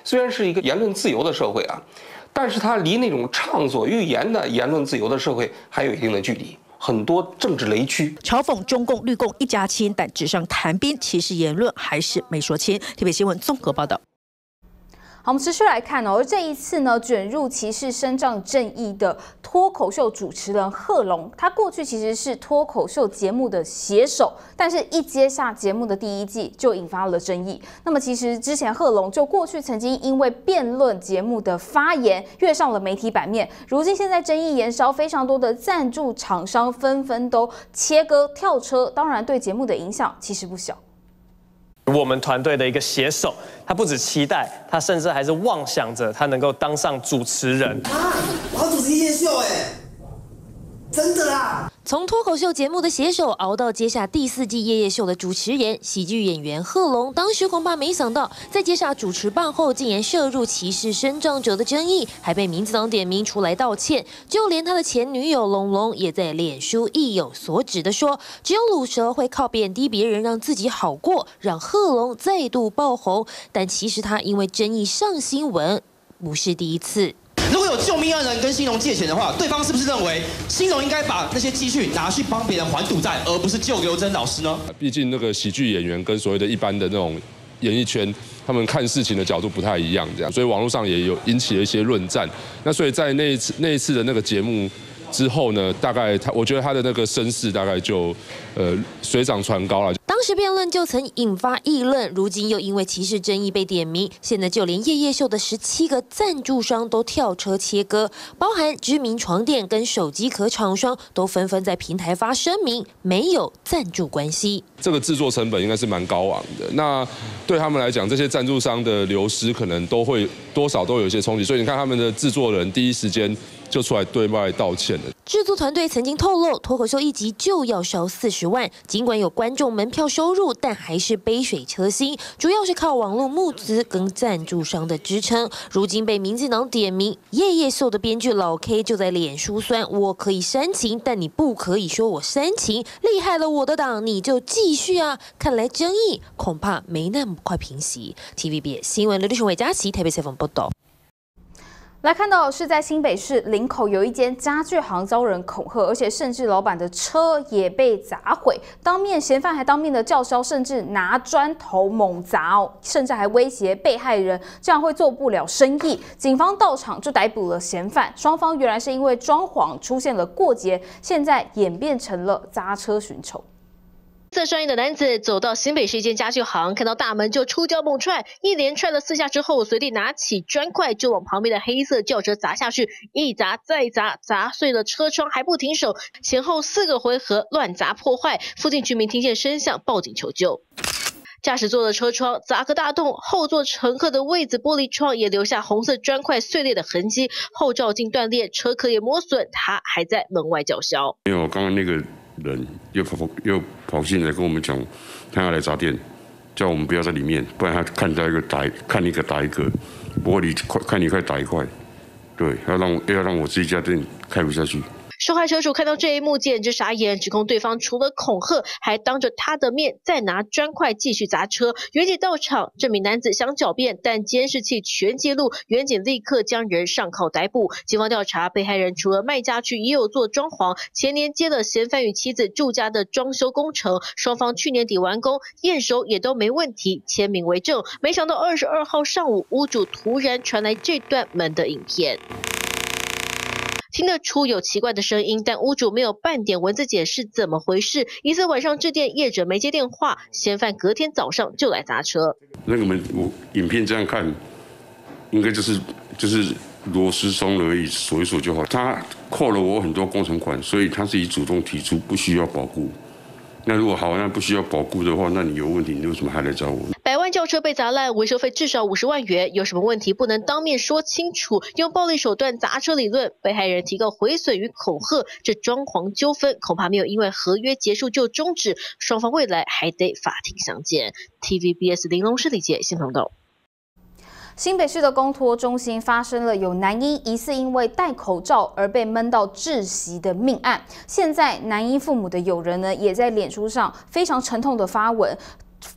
虽然是一个言论自由的社会啊，但是它离那种畅所欲言的言论自由的社会还有一定的距离。很多政治雷区， 嘲讽中共绿共一家亲，但纸上谈兵，歧视言论还是没说清。台北新闻综合报道。 好，我们持续来看哦，而这一次呢，卷入歧视伸张正义的脱口秀主持人贺龙，他过去其实是脱口秀节目的写手，但是一接下节目的第一季就引发了争议。那么其实之前贺龙就过去曾经因为辩论节目的发言跃上了媒体版面，如今现在争议延烧，非常多的赞助厂商纷纷都切割跳车，当然对节目的影响其实不小。 我们团队的一个写手，他不止期待，他甚至还是妄想着他能够当上主持人。 啊，我要主持夜夜秀哎，真的啦！ 从脱口秀节目的写手熬到接下第四季夜夜秀的主持人，喜剧演员贺龙，当时恐怕没想到，在接下主持棒后，竟然涉入歧视身障者的争议，还被民进党点名出来道歉。就连他的前女友龙龙，也在脸书意有所指的说，只有鲁蛇会靠贬低别人让自己好过，让贺龙再度爆红。但其实他因为争议上新闻，不是第一次。 如果有救命恩人跟兴隆借钱的话，对方是不是认为兴隆应该把那些积蓄拿去帮别人还赌债，而不是救刘真老师呢？ 毕竟那个喜剧演员跟所谓的一般的那种演艺圈，他们看事情的角度不太一样，这样，所以网络上也有引起了一些论战。那所以在那一次那一次的那个节目之后呢，大概他我觉得他的那个声势大概就呃水涨船高了。 当时辩论就曾引发议论，如今又因为歧视争议被点名，现在就连夜夜秀的十七个赞助商都跳车切割，包含知名床垫跟手机壳厂商都纷纷在平台发声明，没有赞助关系。 这个制作成本应该是蛮高昂的，那对他们来讲，这些赞助商的流失可能都会多少都有一些冲击，所以你看他们的制作人第一时间就出来对外道歉了。 制作团队曾经透露，脱口秀一集就要烧四十万，尽管有观众门票收入，但还是杯水车薪，主要是靠网络募资跟赞助商的支撑。如今被民进党点名，夜夜秀的编剧老 K 就在脸书酸：我可以煽情，但你不可以说我煽情，厉害了我的党，你就继续啊！看来争议恐怕没那么快平息。T V B 新闻刘立雄、韦佳琪台北采访报道。 来看到是在新北市林口有一间家具行遭人恐吓，而且甚至老板的车也被砸毁，当面嫌犯还当面的叫嚣，甚至拿砖头猛砸哦，甚至还威胁被害人，这样会做不了生意。警方到场就逮捕了嫌犯，双方原来是因为装潢出现了过节，现在演变成了砸车寻仇。 色专业的男子走到新北市一间家具行，看到大门就出脚猛踹，一连踹了四下之后，随地拿起砖块就往旁边的黑色轿车砸下去，一砸再砸，砸碎了车窗还不停手，前后四个回合乱砸破坏。附近居民听见声响报警求救。驾驶座的车窗砸个大洞，后座乘客的位子玻璃窗也留下红色砖块碎裂的痕迹，后照镜断裂，车壳也磨损，他还在门外叫嚣。 因为我刚刚那个人又跑又跑进来跟我们讲，他要来砸店，叫我们不要在里面，不然他看到一个打看一个打一个，玻璃快看一块打一块，对，要让要让我这一家店开不下去。 受害车主看到这一幕简直傻眼，指控对方除了恐吓，还当着他的面再拿砖块继续砸车。员警到场，这名男子想狡辩，但监视器全揭露，员警立刻将人上铐逮捕。警方调查，被害人除了卖家具，也有做装潢，前年接了嫌犯与妻子住家的装修工程，双方去年底完工，验收也都没问题，签名为证。没想到二十二号上午，屋主突然传来这段门的影片。听得出有奇怪的声音，但屋主没有半点文字解释怎么回事。疑似晚上致电业者没接电话，嫌犯隔天早上就来砸车。 那个门，我影片这样看，应该就是就是螺丝松了而已，锁一锁就好。他扣了我很多工程款，所以他自己主动提出不需要保固。那如果好，那不需要保固的话，那你有问题，你为什么还来找我？ 百万轿车被砸烂，维修费至少五十万元，有什么问题不能当面说清楚，用暴力手段砸车理论，被害人提告毁损与恐吓，这装潢纠纷恐怕没有因为合约结束就终止，双方未来还得法庭相见。T V B S 林龙市李杰新报道。 新北市的公托中心发生了有男婴疑似因为戴口罩而被闷到窒息的命案。现在男婴父母的友人呢，也在脸书上非常沉痛的发文。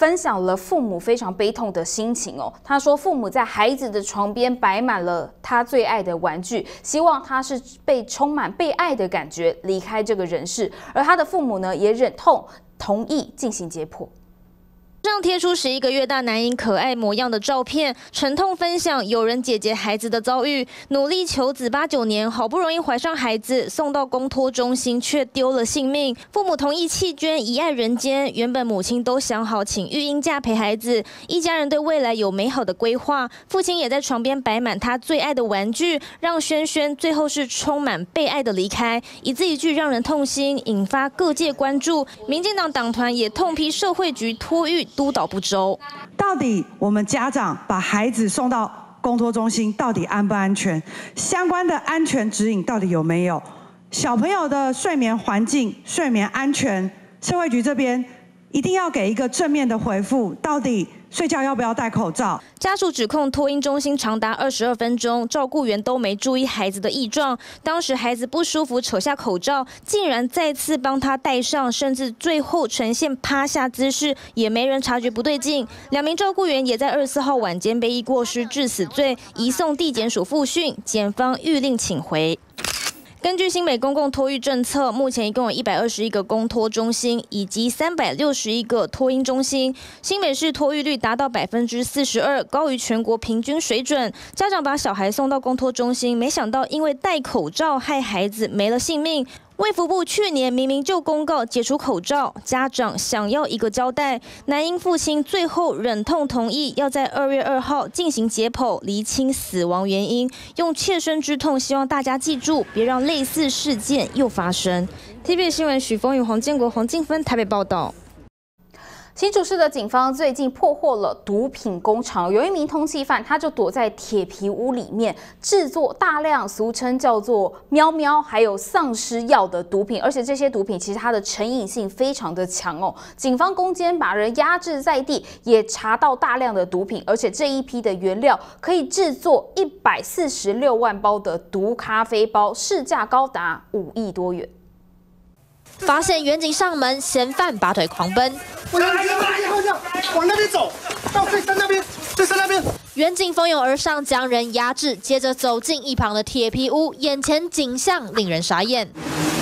分享了父母非常悲痛的心情哦。他说，父母在孩子的床边摆满了他最爱的玩具，希望他是被充满被爱的感觉离开这个人世。而他的父母呢，也忍痛同意进行解剖。 上贴出十一个月大男婴可爱模样的照片，沉痛分享友人姐姐孩子的遭遇，努力求子八九年，好不容易怀上孩子，送到公托中心却丢了性命。父母同意弃捐，遗爱人间。原本母亲都想好请育婴假陪孩子，一家人对未来有美好的规划。父亲也在床边摆满他最爱的玩具，让轩轩最后是充满被爱的离开。一字一句让人痛心，引发各界关注。民进党党团也痛批社会局托育 督导不周， 到底我们家长把孩子送到公托中心，到底安不安全？相关的安全指引到底有没有？小朋友的睡眠环境、睡眠安全，社会局这边一定要给一个正面的回复，到底 睡觉要不要戴口罩？ 家属指控托婴中心长达二十二分钟，照顾员都没注意孩子的异状。当时孩子不舒服，扯下口罩，竟然再次帮他戴上，甚至最后呈现趴下姿势，也没人察觉不对劲。两名照顾员也在二十四号晚间被以过失致死罪移送地检署复讯，检方谕令请回。 根据新北公共托育政策，目前一共有一百二十一个公托中心，以及三百六十一个托婴中心。新北市托育率达到百分之四十二，高于全国平均水准。家长把小孩送到公托中心，没想到因为戴口罩害孩子没了性命。 卫福部去年明明就公告解除口罩，家长想要一个交代，男婴父亲最后忍痛同意，要在二月二号进行解剖，厘清死亡原因，用切身之痛希望大家记住，别让类似事件又发生。T V B 新闻许峰与黄建国、黄静芬台北报道。 新竹市的警方最近破获了毒品工厂，有一名通缉犯，他就躲在铁皮屋里面制作大量俗称叫做“喵喵”还有丧尸药的毒品，而且这些毒品其实它的成瘾性非常的强哦。警方攻坚把人压制在地，也查到大量的毒品，而且这一批的原料可以制作一百四十六万包的毒咖啡包，市价高达五亿多元。 发现远警上门，嫌犯拔腿狂奔。 我来来来，往那边走，到最山那边，最山那边。 远警蜂拥而上，将人压制，接着走进一旁的铁皮屋，眼前景象令人傻眼。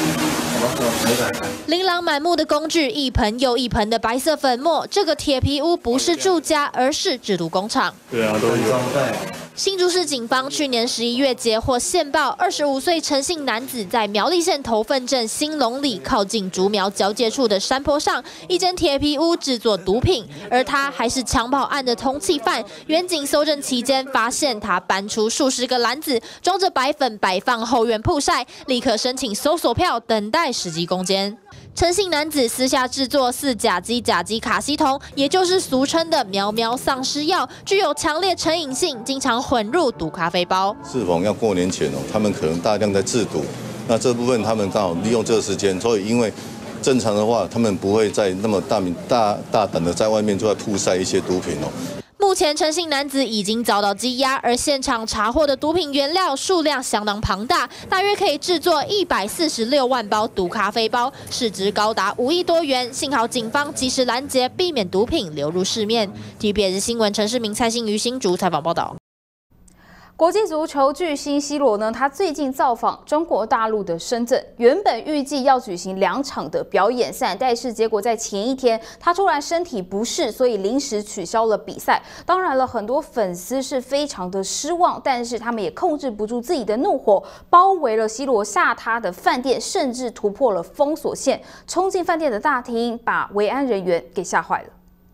琳琅满目的工具，一盆又一盆的白色粉末。这个铁皮屋不是住家，而是制毒工厂。 对啊，都有。 新竹市警方去年十一月截获线报，二十五岁陈姓男子在苗栗县头份镇新隆里靠近竹苗交界处的山坡上，一间铁皮屋制作毒品，而他还是强跑案的通缉犯。远警搜证期间，发现他搬出数十个篮子，装着白粉，摆放后院曝晒，立刻申请搜索票，等待时机攻坚。 陈姓男子私下制作四甲基甲基卡西酮，也就是俗称的“喵喵”丧尸药，具有强烈成瘾性，经常混入毒咖啡包。 适逢要过年前哦，他们可能大量在制毒，那这部分他们刚好利用这个时间，所以因为正常的话，他们不会在那么大名大大胆的在外面就在铺晒一些毒品哦。 目前，陈姓男子已经遭到羁押，而现场查获的毒品原料数量相当庞大，大约可以制作一百四十六万包毒咖啡包，市值高达五亿多元。幸好警方及时拦截，避免毒品流入市面。T V B S 新闻陈世明、蔡欣瑜新竹采访报道。 国际足球巨星 C 罗呢，他最近造访中国大陆的深圳，原本预计要举行两场的表演赛，但是结果在前一天他突然身体不适，所以临时取消了比赛。当然了，很多粉丝是非常的失望，但是他们也控制不住自己的怒火，包围了 C 罗下榻的饭店，甚至突破了封锁线，冲进饭店的大厅，把维安人员给吓坏了。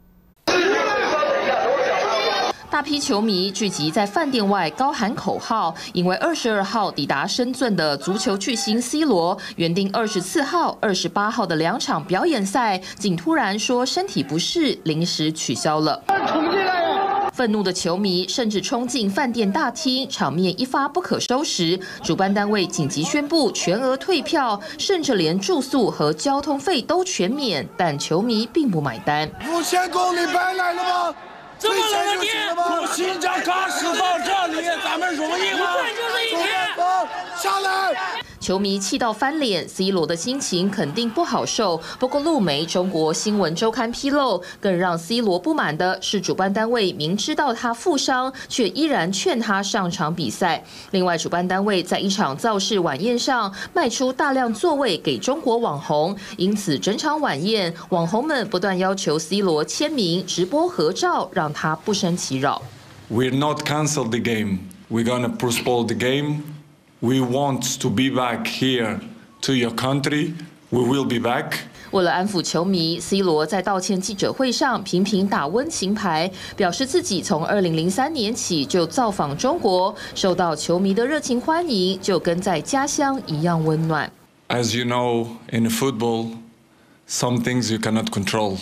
大批球迷聚集在饭店外，高喊口号。因为二十二号抵达深圳的足球巨星 C 罗，原定二十四号、二十八号的两场表演赛，竟突然说身体不适，临时取消了。愤怒的球迷甚至冲进饭店大厅，场面一发不可收拾。主办单位紧急宣布全额退票，甚至连住宿和交通费都全免，但球迷并不买单。 五千公里白来了吗？ 这么冷的天，从新疆喀什到这里，咱们容易吗？就是一天。下来。 球迷气到翻脸 ，C 罗的心情肯定不好受。不过，路媒《中国新闻周刊》披露，更让 C 罗不满的是，主办单位明知道他负伤，却依然劝他上场比赛。另外，主办单位在一场造势晚宴上卖出大量座位给中国网红，因此整场晚宴，网红们不断要求 C 罗签名、直播合照，让他不生其扰。 We're not cancel the game. We're gonna postpone the game. We want to be back here to your country. We will be back. 为了安抚球迷 ，C 罗在道歉记者会上频频打温情牌，表示自己从二零零三年起就造访中国，受到球迷的热情欢迎，就跟在家乡一样温暖。 As you know, in football, some things you cannot control.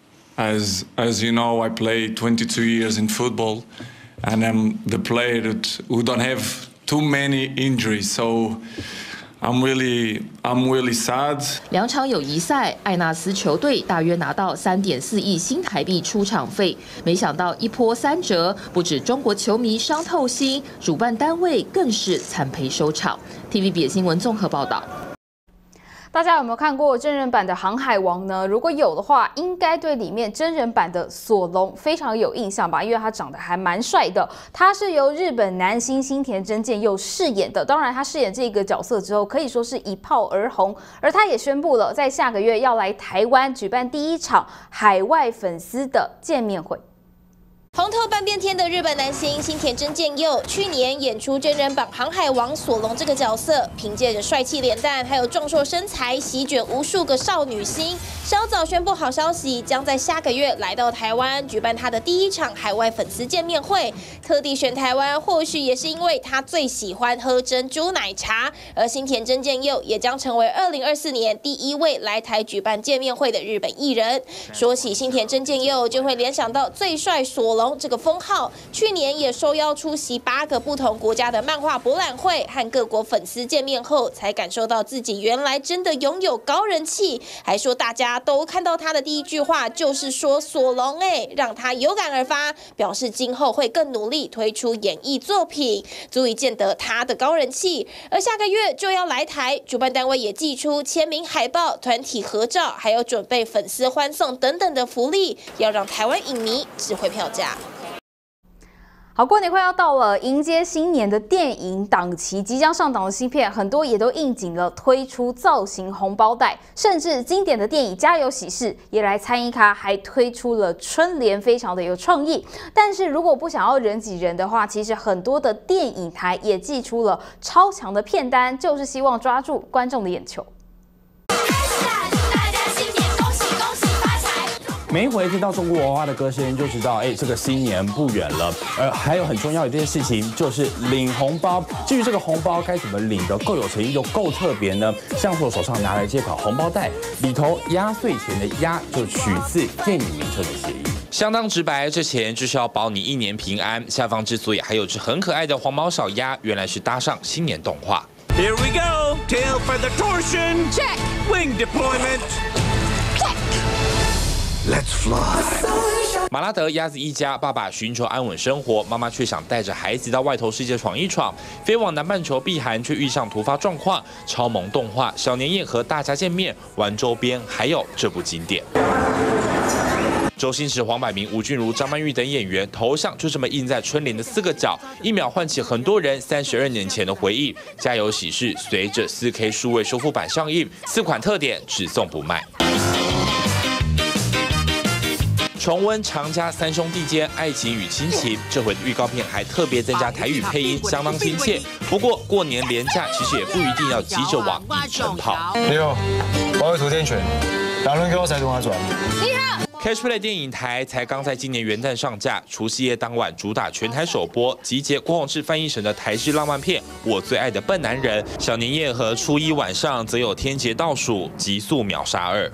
As as you know, I played twenty-two years in football, and I'm the player that who don't have too many injuries. So I'm really, I'm really sad. 两场友谊赛，艾纳斯球队大约拿到三点四亿新台币出场费，没想到一波三折，不止中国球迷伤透心，主办单位更是惨赔收场。T V B 新闻综合报道。 大家有没有看过真人版的《航海王》呢？如果有的话，应该对里面真人版的索隆非常有印象吧？因为他长得还蛮帅的。他是由日本男星新田真剑佑饰演的。当然，他饰演这个角色之后，可以说是一炮而红。而他也宣布了，在下个月要来台湾举办第一场海外粉丝的见面会。 红透半边天的日本男星新田真剑佑，去年演出真人版《航海王》索隆这个角色，凭借着帅气脸蛋还有壮硕身材，席卷无数个少女心。稍早宣布好消息，将在下个月来到台湾举办他的第一场海外粉丝见面会。特地选台湾，或许也是因为他最喜欢喝珍珠奶茶。而新田真剑佑也将成为二零二四年第一位来台举办见面会的日本艺人。说起新田真剑佑，就会联想到最帅索隆这个封号，去年也受邀出席八个不同国家的漫画博览会，和各国粉丝见面后，才感受到自己原来真的拥有高人气。还说大家都看到他的第一句话就是说索隆哎，让他有感而发，表示今后会更努力推出演艺作品，足以见得他的高人气。而下个月就要来台，主办单位也寄出签名海报、团体合照，还有准备粉丝欢送等等的福利，要让台湾影迷值回票价。 好，过年快要到了，迎接新年的电影档期即将上档的新片，很多也都应景了推出造型红包袋，甚至经典的电影《家有喜事》也来参一咖，还推出了春联，非常的有创意。但是如果不想要人挤人的话，其实很多的电影台也祭出了超强的片单，就是希望抓住观众的眼球。 每一回听到中国文化的歌声，就知道，哎，这个新年不远了。而还有很重要的一件事情，就是领红包。至于这个红包该怎么领得够有诚意又够特别呢？像我手上拿来这款红包袋，里头压岁钱的压就取自电影名称的谐音。 相当直白，这钱就是要保你一年平安。下方之所以还有只很可爱的黄毛小鸭，原来是搭上新年动画。 Here we go, tail feather torsion, check, wing deployment, check.Let's fly。 马拉德鸭子一家，爸爸寻求安稳生活，妈妈却想带着孩子到外头世界闯一闯。飞往南半球避寒，却遇上突发状况。超萌动画小年夜和大家见面，玩周边，还有这部经典。周星驰、黄百鸣、吴君如、张曼玉等演员头像就这么印在春联的四个角，一秒唤起很多人三十二年前的回忆。家有喜事随着 四K 数位修复版上映，四款特点只送不卖。重温常家三兄弟间爱情与亲情，这回的预告片还特别增加台语配音，相当亲切。不过过年连假其实也不一定要急着往影城跑。 你好，我是涂天全，打论给我才同他转。 你好。Catch Play 电影台才刚在今年元旦上架，除夕夜当晚主打全台首播，集结郭宏志翻译成的台式浪漫片《我最爱的笨男人》。小年夜和初一晚上则有天劫倒数，极速秒杀二。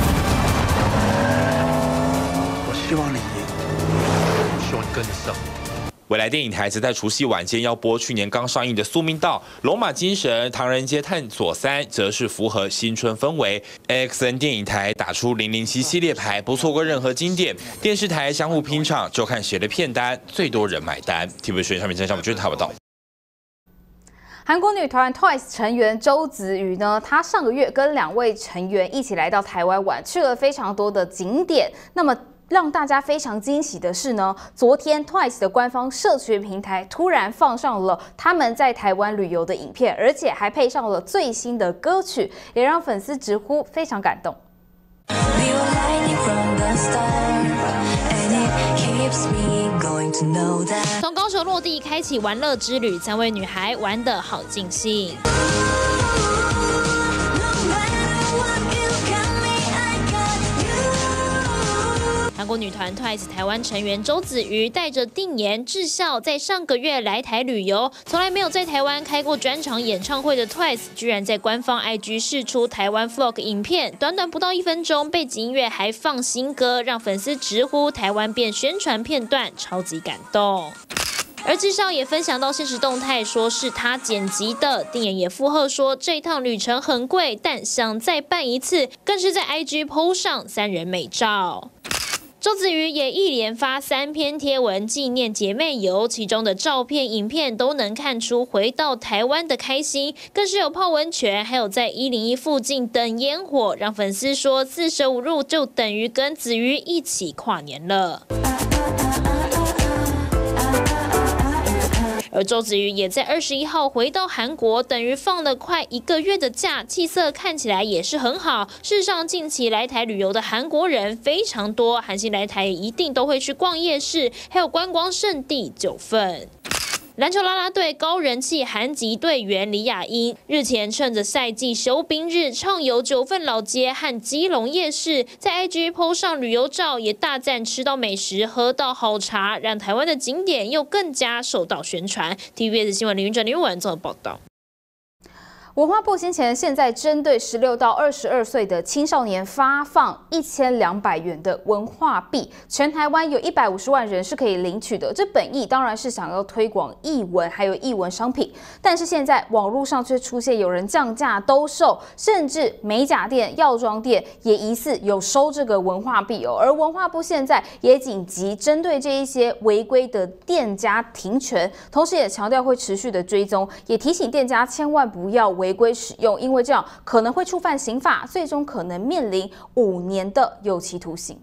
希望你赢，希望你跟得上。 未来电影台则在除夕晚间要播去年刚上映的《宿命道》，《龙马精神》《唐人街探索三》则是符合新春氛围。A X N 电影台打出零零七系列牌，不错过任何经典。电视台相互拼场，就看谁的片单最多人买单。T V B 学上面真相，我觉得查不到。 韩国女团 Twice 成员周子瑜呢，她上个月跟两位成员一起来到台湾玩，去了非常多的景点。那么让大家非常惊喜的是呢，昨天 Twice 的官方社群平台突然放上了他们在台湾旅游的影片，而且还配上了最新的歌曲，也让粉丝直呼非常感动。 从高手落地开启玩乐之旅，三位女孩玩得好尽兴。韩国女团 Twice 台湾成员周子瑜带着定颜智孝，在上个月来台旅游，从来没有在台湾开过专场演唱会的 Twice， 居然在官方 I G 释出台湾 Vlog 影片，短短不到一分钟，背景音乐还放新歌，让粉丝直呼台湾变宣传片段，超级感动。而智孝也分享到现实动态，说是他剪辑的。定颜也附和说，这趟旅程很贵，但想再办一次，更是在 I G po 上三人美照。周子瑜也一连发三篇贴文纪念姐妹游，其中的照片、影片都能看出回到台湾的开心，更是有泡温泉，还有在一零一附近等烟火，让粉丝说四舍五入就等于跟子瑜一起跨年了。而周子瑜也在二十一号回到韩国，等于放了快一个月的假，气色看起来也是很好。事实上，近期来台旅游的韩国人非常多，韩星来台也一定都会去逛夜市，还有观光胜地九份。篮球啦啦队高人气韩籍队员李雅英日前趁着赛季休兵日，畅游九份老街和基隆夜市，在 I G po 上旅游照，也大赞吃到美食、喝到好茶，让台湾的景点又更加受到宣传。T V B S 新闻林云哲、林文综合报道。 文化部先前现在针对十六到二十二岁的青少年发放一千两百元的文化币，全台湾有一百五十万人是可以领取的。这本意当然是想要推广艺文还有艺文商品，但是现在网络上却出现有人降价兜售，甚至美甲店、药妆店也疑似有收这个文化币哦。而文化部现在也紧急针对这一些违规的店家停权，同时也强调会持续的追踪，也提醒店家千万不要违。违规使用，因为这样可能会触犯刑法，最终可能面临五年的有期徒刑。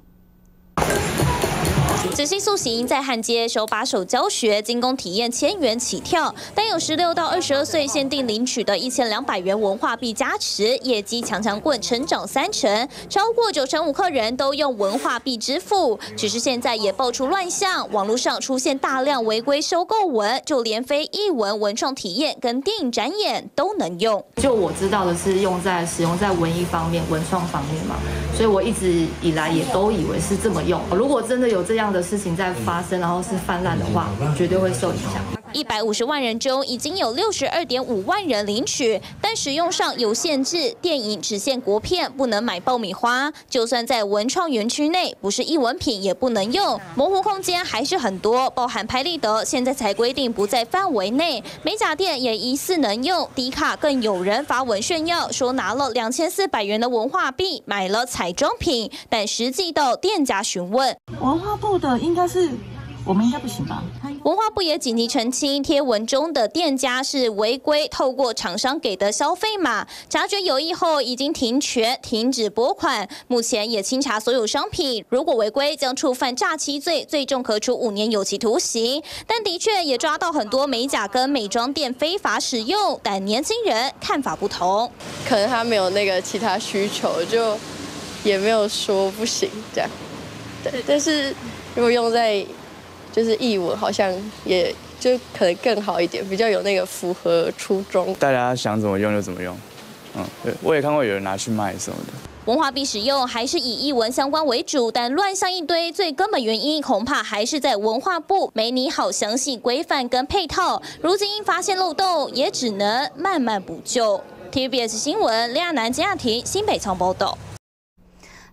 执行速刑在焊接、手把手教学、精工体验千元起跳，但有十六到二十二岁限定领取的一千两百元文化币加持，业绩强强棍成长三成，超过九成五客人都用文化币支付。只是现在也爆出乱象，网络上出现大量违规收购文，就连非艺文文创体验跟电影展演都能用。 就我知道的是用在使用在文艺方面、文创方面嘛，所以我一直以来也都以为是这么用。如果真的有这样的事情在发生，然后是泛滥的话，绝对会受影响。 一百五十万人中，已经有六十二点五万人领取，但使用上有限制。电影只限国片，不能买爆米花。就算在文创园区内，不是艺文品也不能用。模糊空间还是很多，包含拍立得，现在才规定不在范围内。美甲店也疑似能用，迪卡更有人发文炫耀，说拿了两千四百元的文化币买了彩妆品，但实际到店家询问， 文化部的应该是。我们应该不行吧？ 文化部也紧急澄清，贴文中的店家是违规透过厂商给的消费码，察觉有异后已经停权、停止拨款。目前也清查所有商品，如果违规将触犯诈欺罪，最重可处五年有期徒刑。但的确也抓到很多美甲跟美妆店非法使用，但年轻人看法不同， 可能他没有那个其他需求，就也没有说不行这样。对，但是如果用在就是艺文好像也就可能更好一点，比较有那个符合初衷。 大家想怎么用就怎么用，嗯，对，我也看过有人拿去卖什么的。 文化币使用还是以艺文相关为主，但乱象一堆，最根本原因恐怕还是在文化部没拟好详细规范跟配套。如今发现漏洞，也只能慢慢补救。T V B S 新闻，李亚楠、简雅婷，新北仓报道。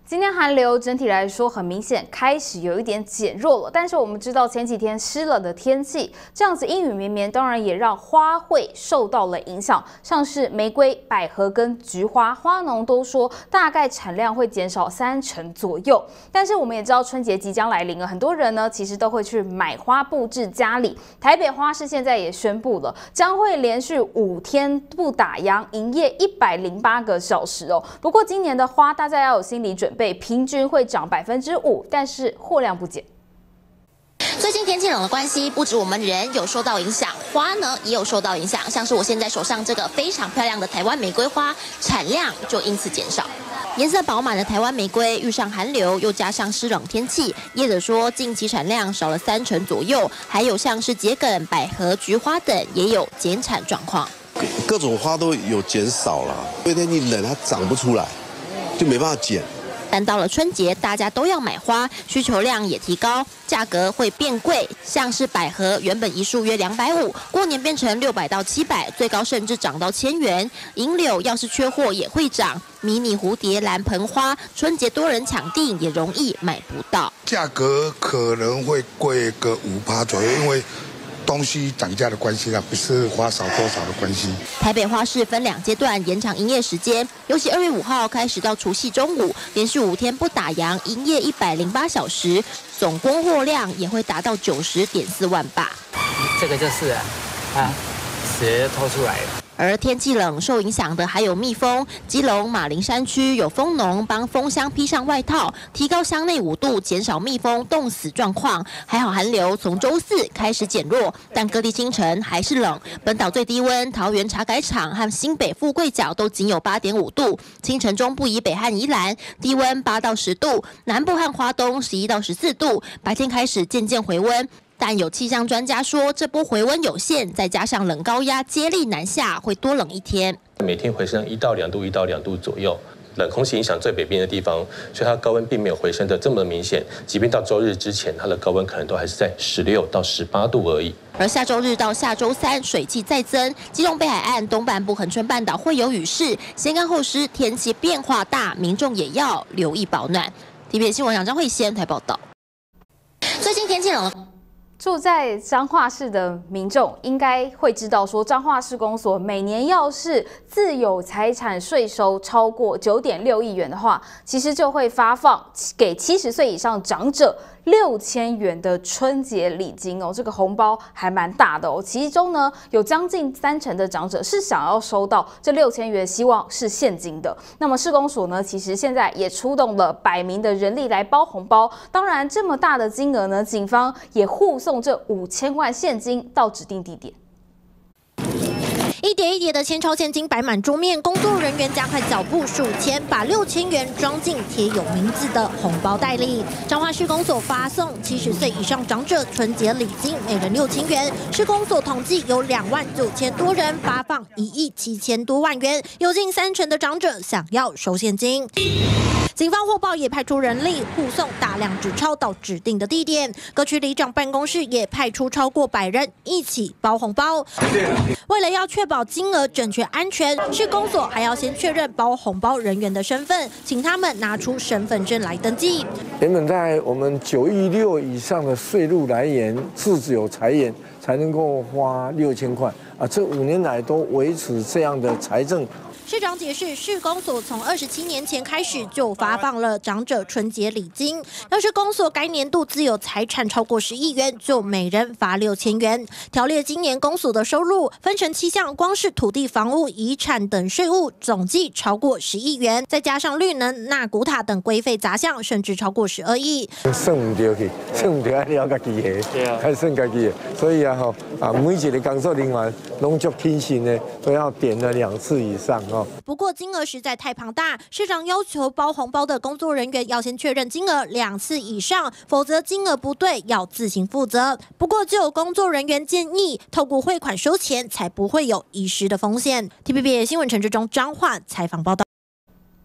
今天寒流整体来说很明显开始有一点减弱了，但是我们知道前几天湿冷的天气，这样子阴雨绵绵，当然也让花卉受到了影响。像是玫瑰、百合跟菊花，花农都说大概产量会减少三成左右。但是我们也知道春节即将来临了，很多人呢其实都会去买花布置家里。台北花市现在也宣布了，将会连续五天不打烊，营业一百零八个小时哦。不过今年的花大家要有心理准备。平均会涨百分之五，但是货量不减。 最近天气冷的关系，不止我们人有受到影响，花呢也有受到影响。像是我现在手上这个非常漂亮的台湾玫瑰花，产量就因此减少。颜色饱满的台湾玫瑰遇上寒流，又加上湿冷天气，业者说近期产量少了三成左右。还有像是桔梗、百合、菊花等也有减产状况。 各种花都有减少了，因为天气冷，它长不出来，就没办法剪。 但到了春节，大家都要买花，需求量也提高，价格会变贵。像是百合，原本一束约两百五，过年变成六百到七百，最高甚至涨到千元。银柳要是缺货也会涨，迷你蝴蝶兰盆花，春节多人抢订，也容易买不到。 价格可能会贵个五趴左右，因为东西涨价的关系啦，不是花少多少的关系。 台北花市分两阶段延长营业时间，尤其二月五号开始到除夕中午，连续五天不打烊，营业一百零八小时，总供货量也会达到九十点四万把。 这个就是啊，啊石头出来了。 而天气冷受影响的还有蜜蜂，基隆马林山区有蜂农帮蜂箱披上外套，提高箱内五度，减少蜜蜂冻死状况。还好寒流从周四开始减弱，但各地清晨还是冷。本岛最低温桃园茶改场和新北富贵角都仅有八点五度，清晨中部以北和宜兰低温八到十度，南部和花东十一到十四度，白天开始渐渐回温。但有气象专家说，这波回温有限，再加上冷高压接力南下，会多冷一天。 每天回升一到两度，一到两度左右。冷空气影响最北边的地方，所以它高温并没有回升的这么明显。即便到周日之前，它的高温可能都还是在十六到十八度而已。 而下周日到下周三，水汽再增，基隆北海岸东半部恒春半岛会有雨势，先干后湿，天气变化大，民众也要留意保暖。T V B S 新闻杨张慧仙台报道。最近天气冷了。 住在彰化市的民众应该会知道，说彰化市公所每年要是自有财产税收超过九点六亿元的话，其实就会发放给七十岁以上长者六千元的春节礼金哦，这个红包还蛮大的哦。其中呢，有将近三成的长者是想要收到这六千元，希望是现金的。那么市公所呢，其实现在也出动了百名的人力来包红包。当然，这么大的金额呢，警方也护送送这五千万现金到指定地点。 一叠一叠的千钞现金摆满桌面，工作人员加快脚步数钱，把六千元装进贴有名字的红包袋里。彰化市公所发送七十岁以上长者春节礼金，每人六千元。市公所统计有两万九千多人，发放一亿七千多万元，有近三成的长者想要收现金。警方获报也派出人力护送大量纸钞到指定的地点，各区里长办公室也派出超过百人一起包红包。为了要确保金额准确安全，市公所还要先确认包红包人员的身份，请他们拿出身份证来登记。 原本在我们九亿六以上的税入来源是只有财源才能够花六千块啊，这五年来都维持这样的财政。 市长解释，市公所从二十七年前开始就发放了长者春节礼金，要是公所该年度自有财产超过十亿元，就每人发六千元。条列今年公所的收入分成七项，光是土地、房屋、遗产等税务总计超过十亿元，再加上绿能、纳古塔等规费杂项，甚至超过十二亿。 算唔到去，算唔到还了家己的，还算家己的，所以啊吼啊，每一个工作人员拢足贴心的，都要点了两次以上哦。 不过金额实在太庞大，市长要求包红包的工作人员要先确认金额两次以上，否则金额不对要自行负责。不过就有工作人员建议，透过汇款收钱，才不会有遗失的风险。T V B S 新闻陈志忠彰化采访报道。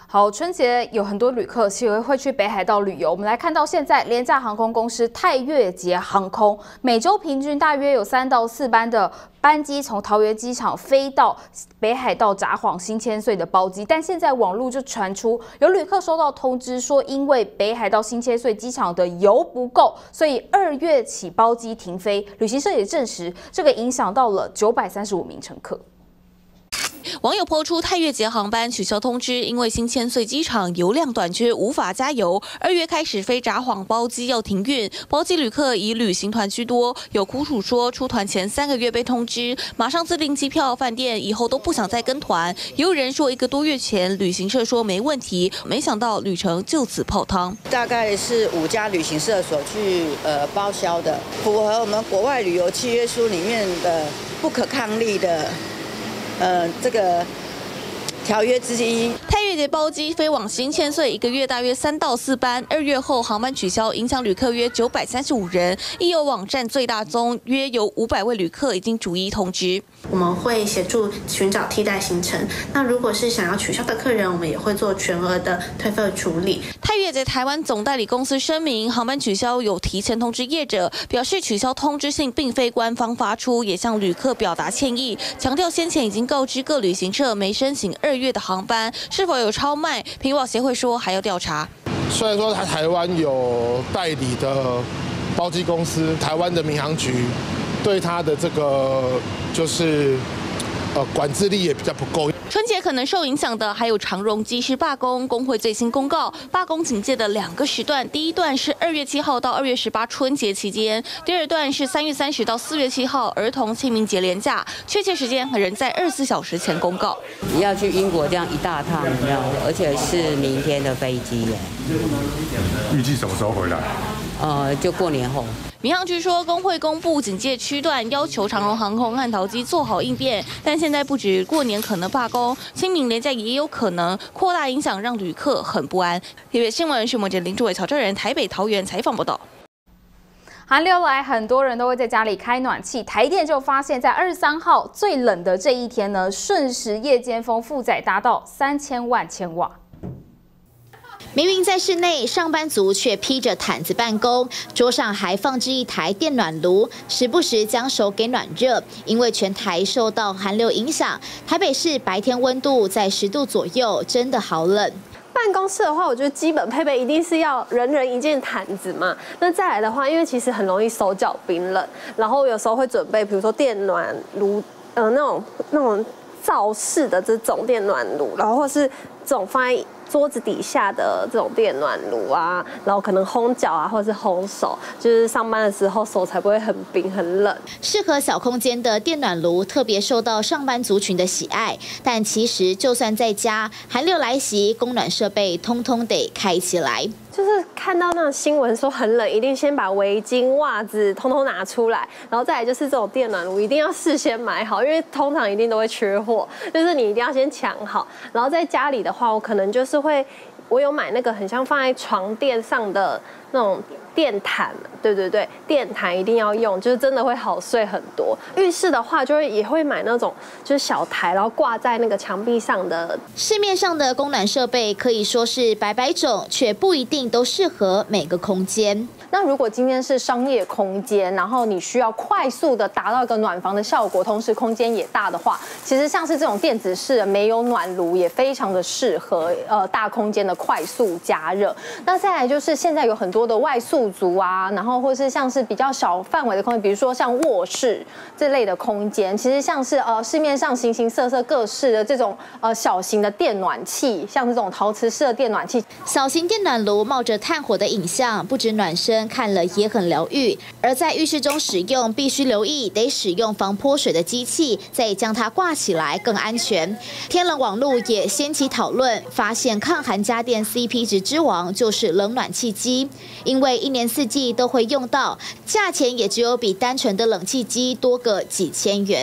好，春节有很多旅客其实会去北海道旅游。我们来看到现在廉价航空公司泰越捷航空，每周平均大约有三到四班的班机从桃园机场飞到北海道札幌新千岁的包机，但现在网络就传出有旅客收到通知说，因为北海道新千岁机场的油不够，所以二月起包机停飞。旅行社也证实，这个影响到了九百三十五名乘客。 网友抛出泰越捷航班取消通知，因为新千岁机场油量短缺，无法加油。二月开始飞札幌包机要停运，包机旅客以旅行团居多。有苦主说，出团前三个月被通知，马上自订机票、饭店，以后都不想再跟团。也有人说，一个多月前旅行社说没问题，没想到旅程就此泡汤。 大概是五家旅行社所去呃包销的，符合我们国外旅游契约书里面的不可抗力的。 呃，这个条约之一。 泰越捷包机飞往新千岁，一个月大约三到四班。二月后航班取消，影响旅客约九百三十五人。亦有网站最大宗约有五百位旅客已经逐一通知。 我们会协助寻找替代行程。那如果是想要取消的客人，我们也会做全额的退费处理。 泰越捷台湾总代理公司声明，航班取消有提前通知业者，表示取消通知信并非官方发出，也向旅客表达歉意，强调先前已经告知各旅行社没申请二月的航班是否有超卖。平保协会说还要调查。 虽然说台台湾有代理的包机公司，台湾的民航局对他的这个就是呃管制力也比较不够。 春节可能受影响的还有长荣机师罢工。工会最新公告，罢工警戒的两个时段，第一段是二月七号到二月十八春节期间，第二段是三月三十到四月七号儿童清明节连假，确切时间仍在二十四小时前公告。 要去英国这样一大趟，这样，而且是明天的飞机耶。 预计什么时候回来？ 呃，就过年后。 民航局说，工会公布警戒区段，要求长荣航空和桃机做好应变。但现在不止过年可能罢工，清明连假也有可能扩大影响，让旅客很不安。台北新闻是记者林志伟、曹正仁台北桃园采访报道。 寒流来，很多人都会在家里开暖气。台电就发现，在二十三号最冷的这一天呢，瞬时夜间风负载达到三千万千瓦。 明明在室内，上班族却披着毯子办公，桌上还放置一台电暖炉，时不时将手给暖热。因为全台受到寒流影响，台北市白天温度在十度左右，真的好冷。 办公室的话，我觉得基本配备一定是要人人一件毯子嘛。那再来的话，因为其实很容易手脚冰冷，然后有时候会准备，比如说电暖炉，呃，那种那种罩式的这种电暖炉，然后或是这种放在 桌子底下的这种电暖炉啊，然后可能烘脚啊，或者是烘手，就是上班的时候手才不会很冰很冷。 适合小空间的电暖炉特别受到上班族群的喜爱，但其实就算在家，寒流来袭，供暖设备通通得开起来。 就是看到那种新闻说很冷，一定先把围巾、袜子通通拿出来，然后再来就是这种电暖炉一定要事先买好，因为通常一定都会缺货，就是你一定要先抢好。然后在家里的话，我可能就是会，我有买那个很像放在床垫上的那种 电毯，对对对，电毯一定要用，就是真的会好睡很多。浴室的话，就会也会买那种就是小台，然后挂在那个墙壁上的。 市面上的供暖设备可以说是百百种，却不一定都适合每个空间。 那如果今天是商业空间，然后你需要快速的达到一个暖房的效果，同时空间也大的话，其实像是这种电子式的没有暖炉也非常的适合呃大空间的快速加热。那再来就是现在有很多的外宿族啊，然后或是像是比较小范围的空间，比如说像卧室这类的空间，其实像是呃市面上形形色色各式的这种呃小型的电暖器，像这种陶瓷式的电暖器， 小型电暖炉冒着炭火的影像，不止暖身。 看了也很疗愈，而在浴室中使用必须留意，得使用防泼水的机器，再将它挂起来更安全。天冷网络也掀起讨论，发现抗寒家电 C P 值之王就是冷暖气机，因为一年四季都会用到，价钱也只有比单纯的冷气机多个几千元。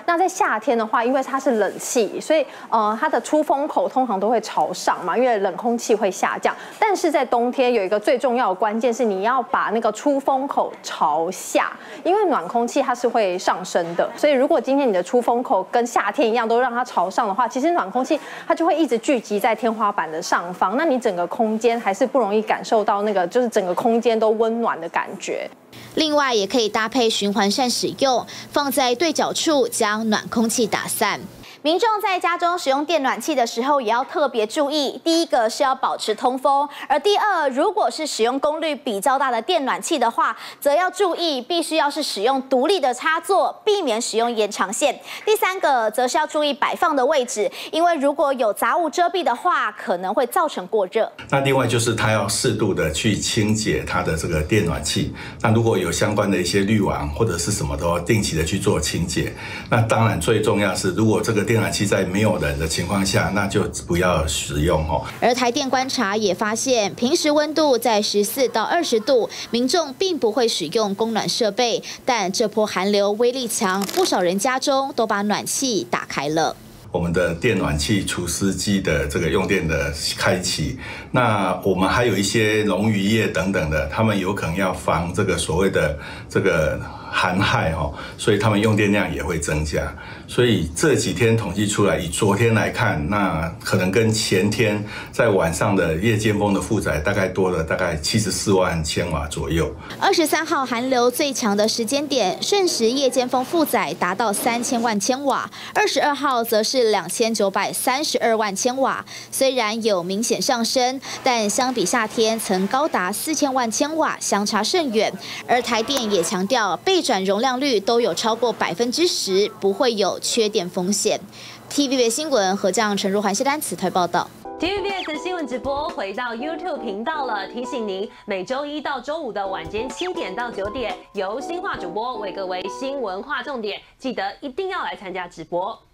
那在夏天的话，因为它是冷气，所以呃它的出风口通常都会朝上嘛，因为冷空气会下降。但是在冬天有一个最重要的关键是，你要把那个出风口朝下，因为暖空气它是会上升的。所以如果今天你的出风口跟夏天一样都让它朝上的话，其实暖空气它就会一直聚集在天花板的上方，那你整个空间还是不容易感受到那个就是整个空间都温暖的感觉。 另外，也可以搭配循环扇使用，放在对角处将暖空气打散。 民众在家中使用电暖器的时候，也要特别注意。第一个是要保持通风，而第二，如果是使用功率比较大的电暖器的话，则要注意必须要是使用独立的插座，避免使用延长线。第三个则是要注意摆放的位置，因为如果有杂物遮蔽的话，可能会造成过热。 那另外就是它要适度的去清洁它的这个电暖器。那如果有相关的一些滤网或者是什么，都要定期的去做清洁。那当然最重要是，如果这个电暖器在没有人的情况下，那就不要使用哦。 而台电观察也发现，平时温度在十四到二十度，民众并不会使用供暖设备，但这波寒流威力强，不少人家中都把暖气打开了。 我们的电暖器、除湿机的这个用电的开启，那我们还有一些溶鱼业等等的，他们有可能要防这个所谓的这个寒害哦，所以他们用电量也会增加。所以这几天统计出来，以昨天来看，那可能跟前天在晚上的夜间峰的负载大概多了大概七十四万千瓦左右。 二十三号寒流最强的时间点，瞬时夜间峰负载达到三千万千瓦，二十二号则是两千九百三十二万千瓦。虽然有明显上升，但相比夏天曾高达四千万千瓦，相差甚远。而台电也强调，备转容量率都有超过百分之十，不会有缺电风险。T V B S 新闻何将、陈如涵、谢丹慈台报道。 T V B S 新闻直播回到 YouTube 频道了，提醒您每周一到周五的晚间七点到九点，由新化主播为各位新闻划重点，记得一定要来参加直播。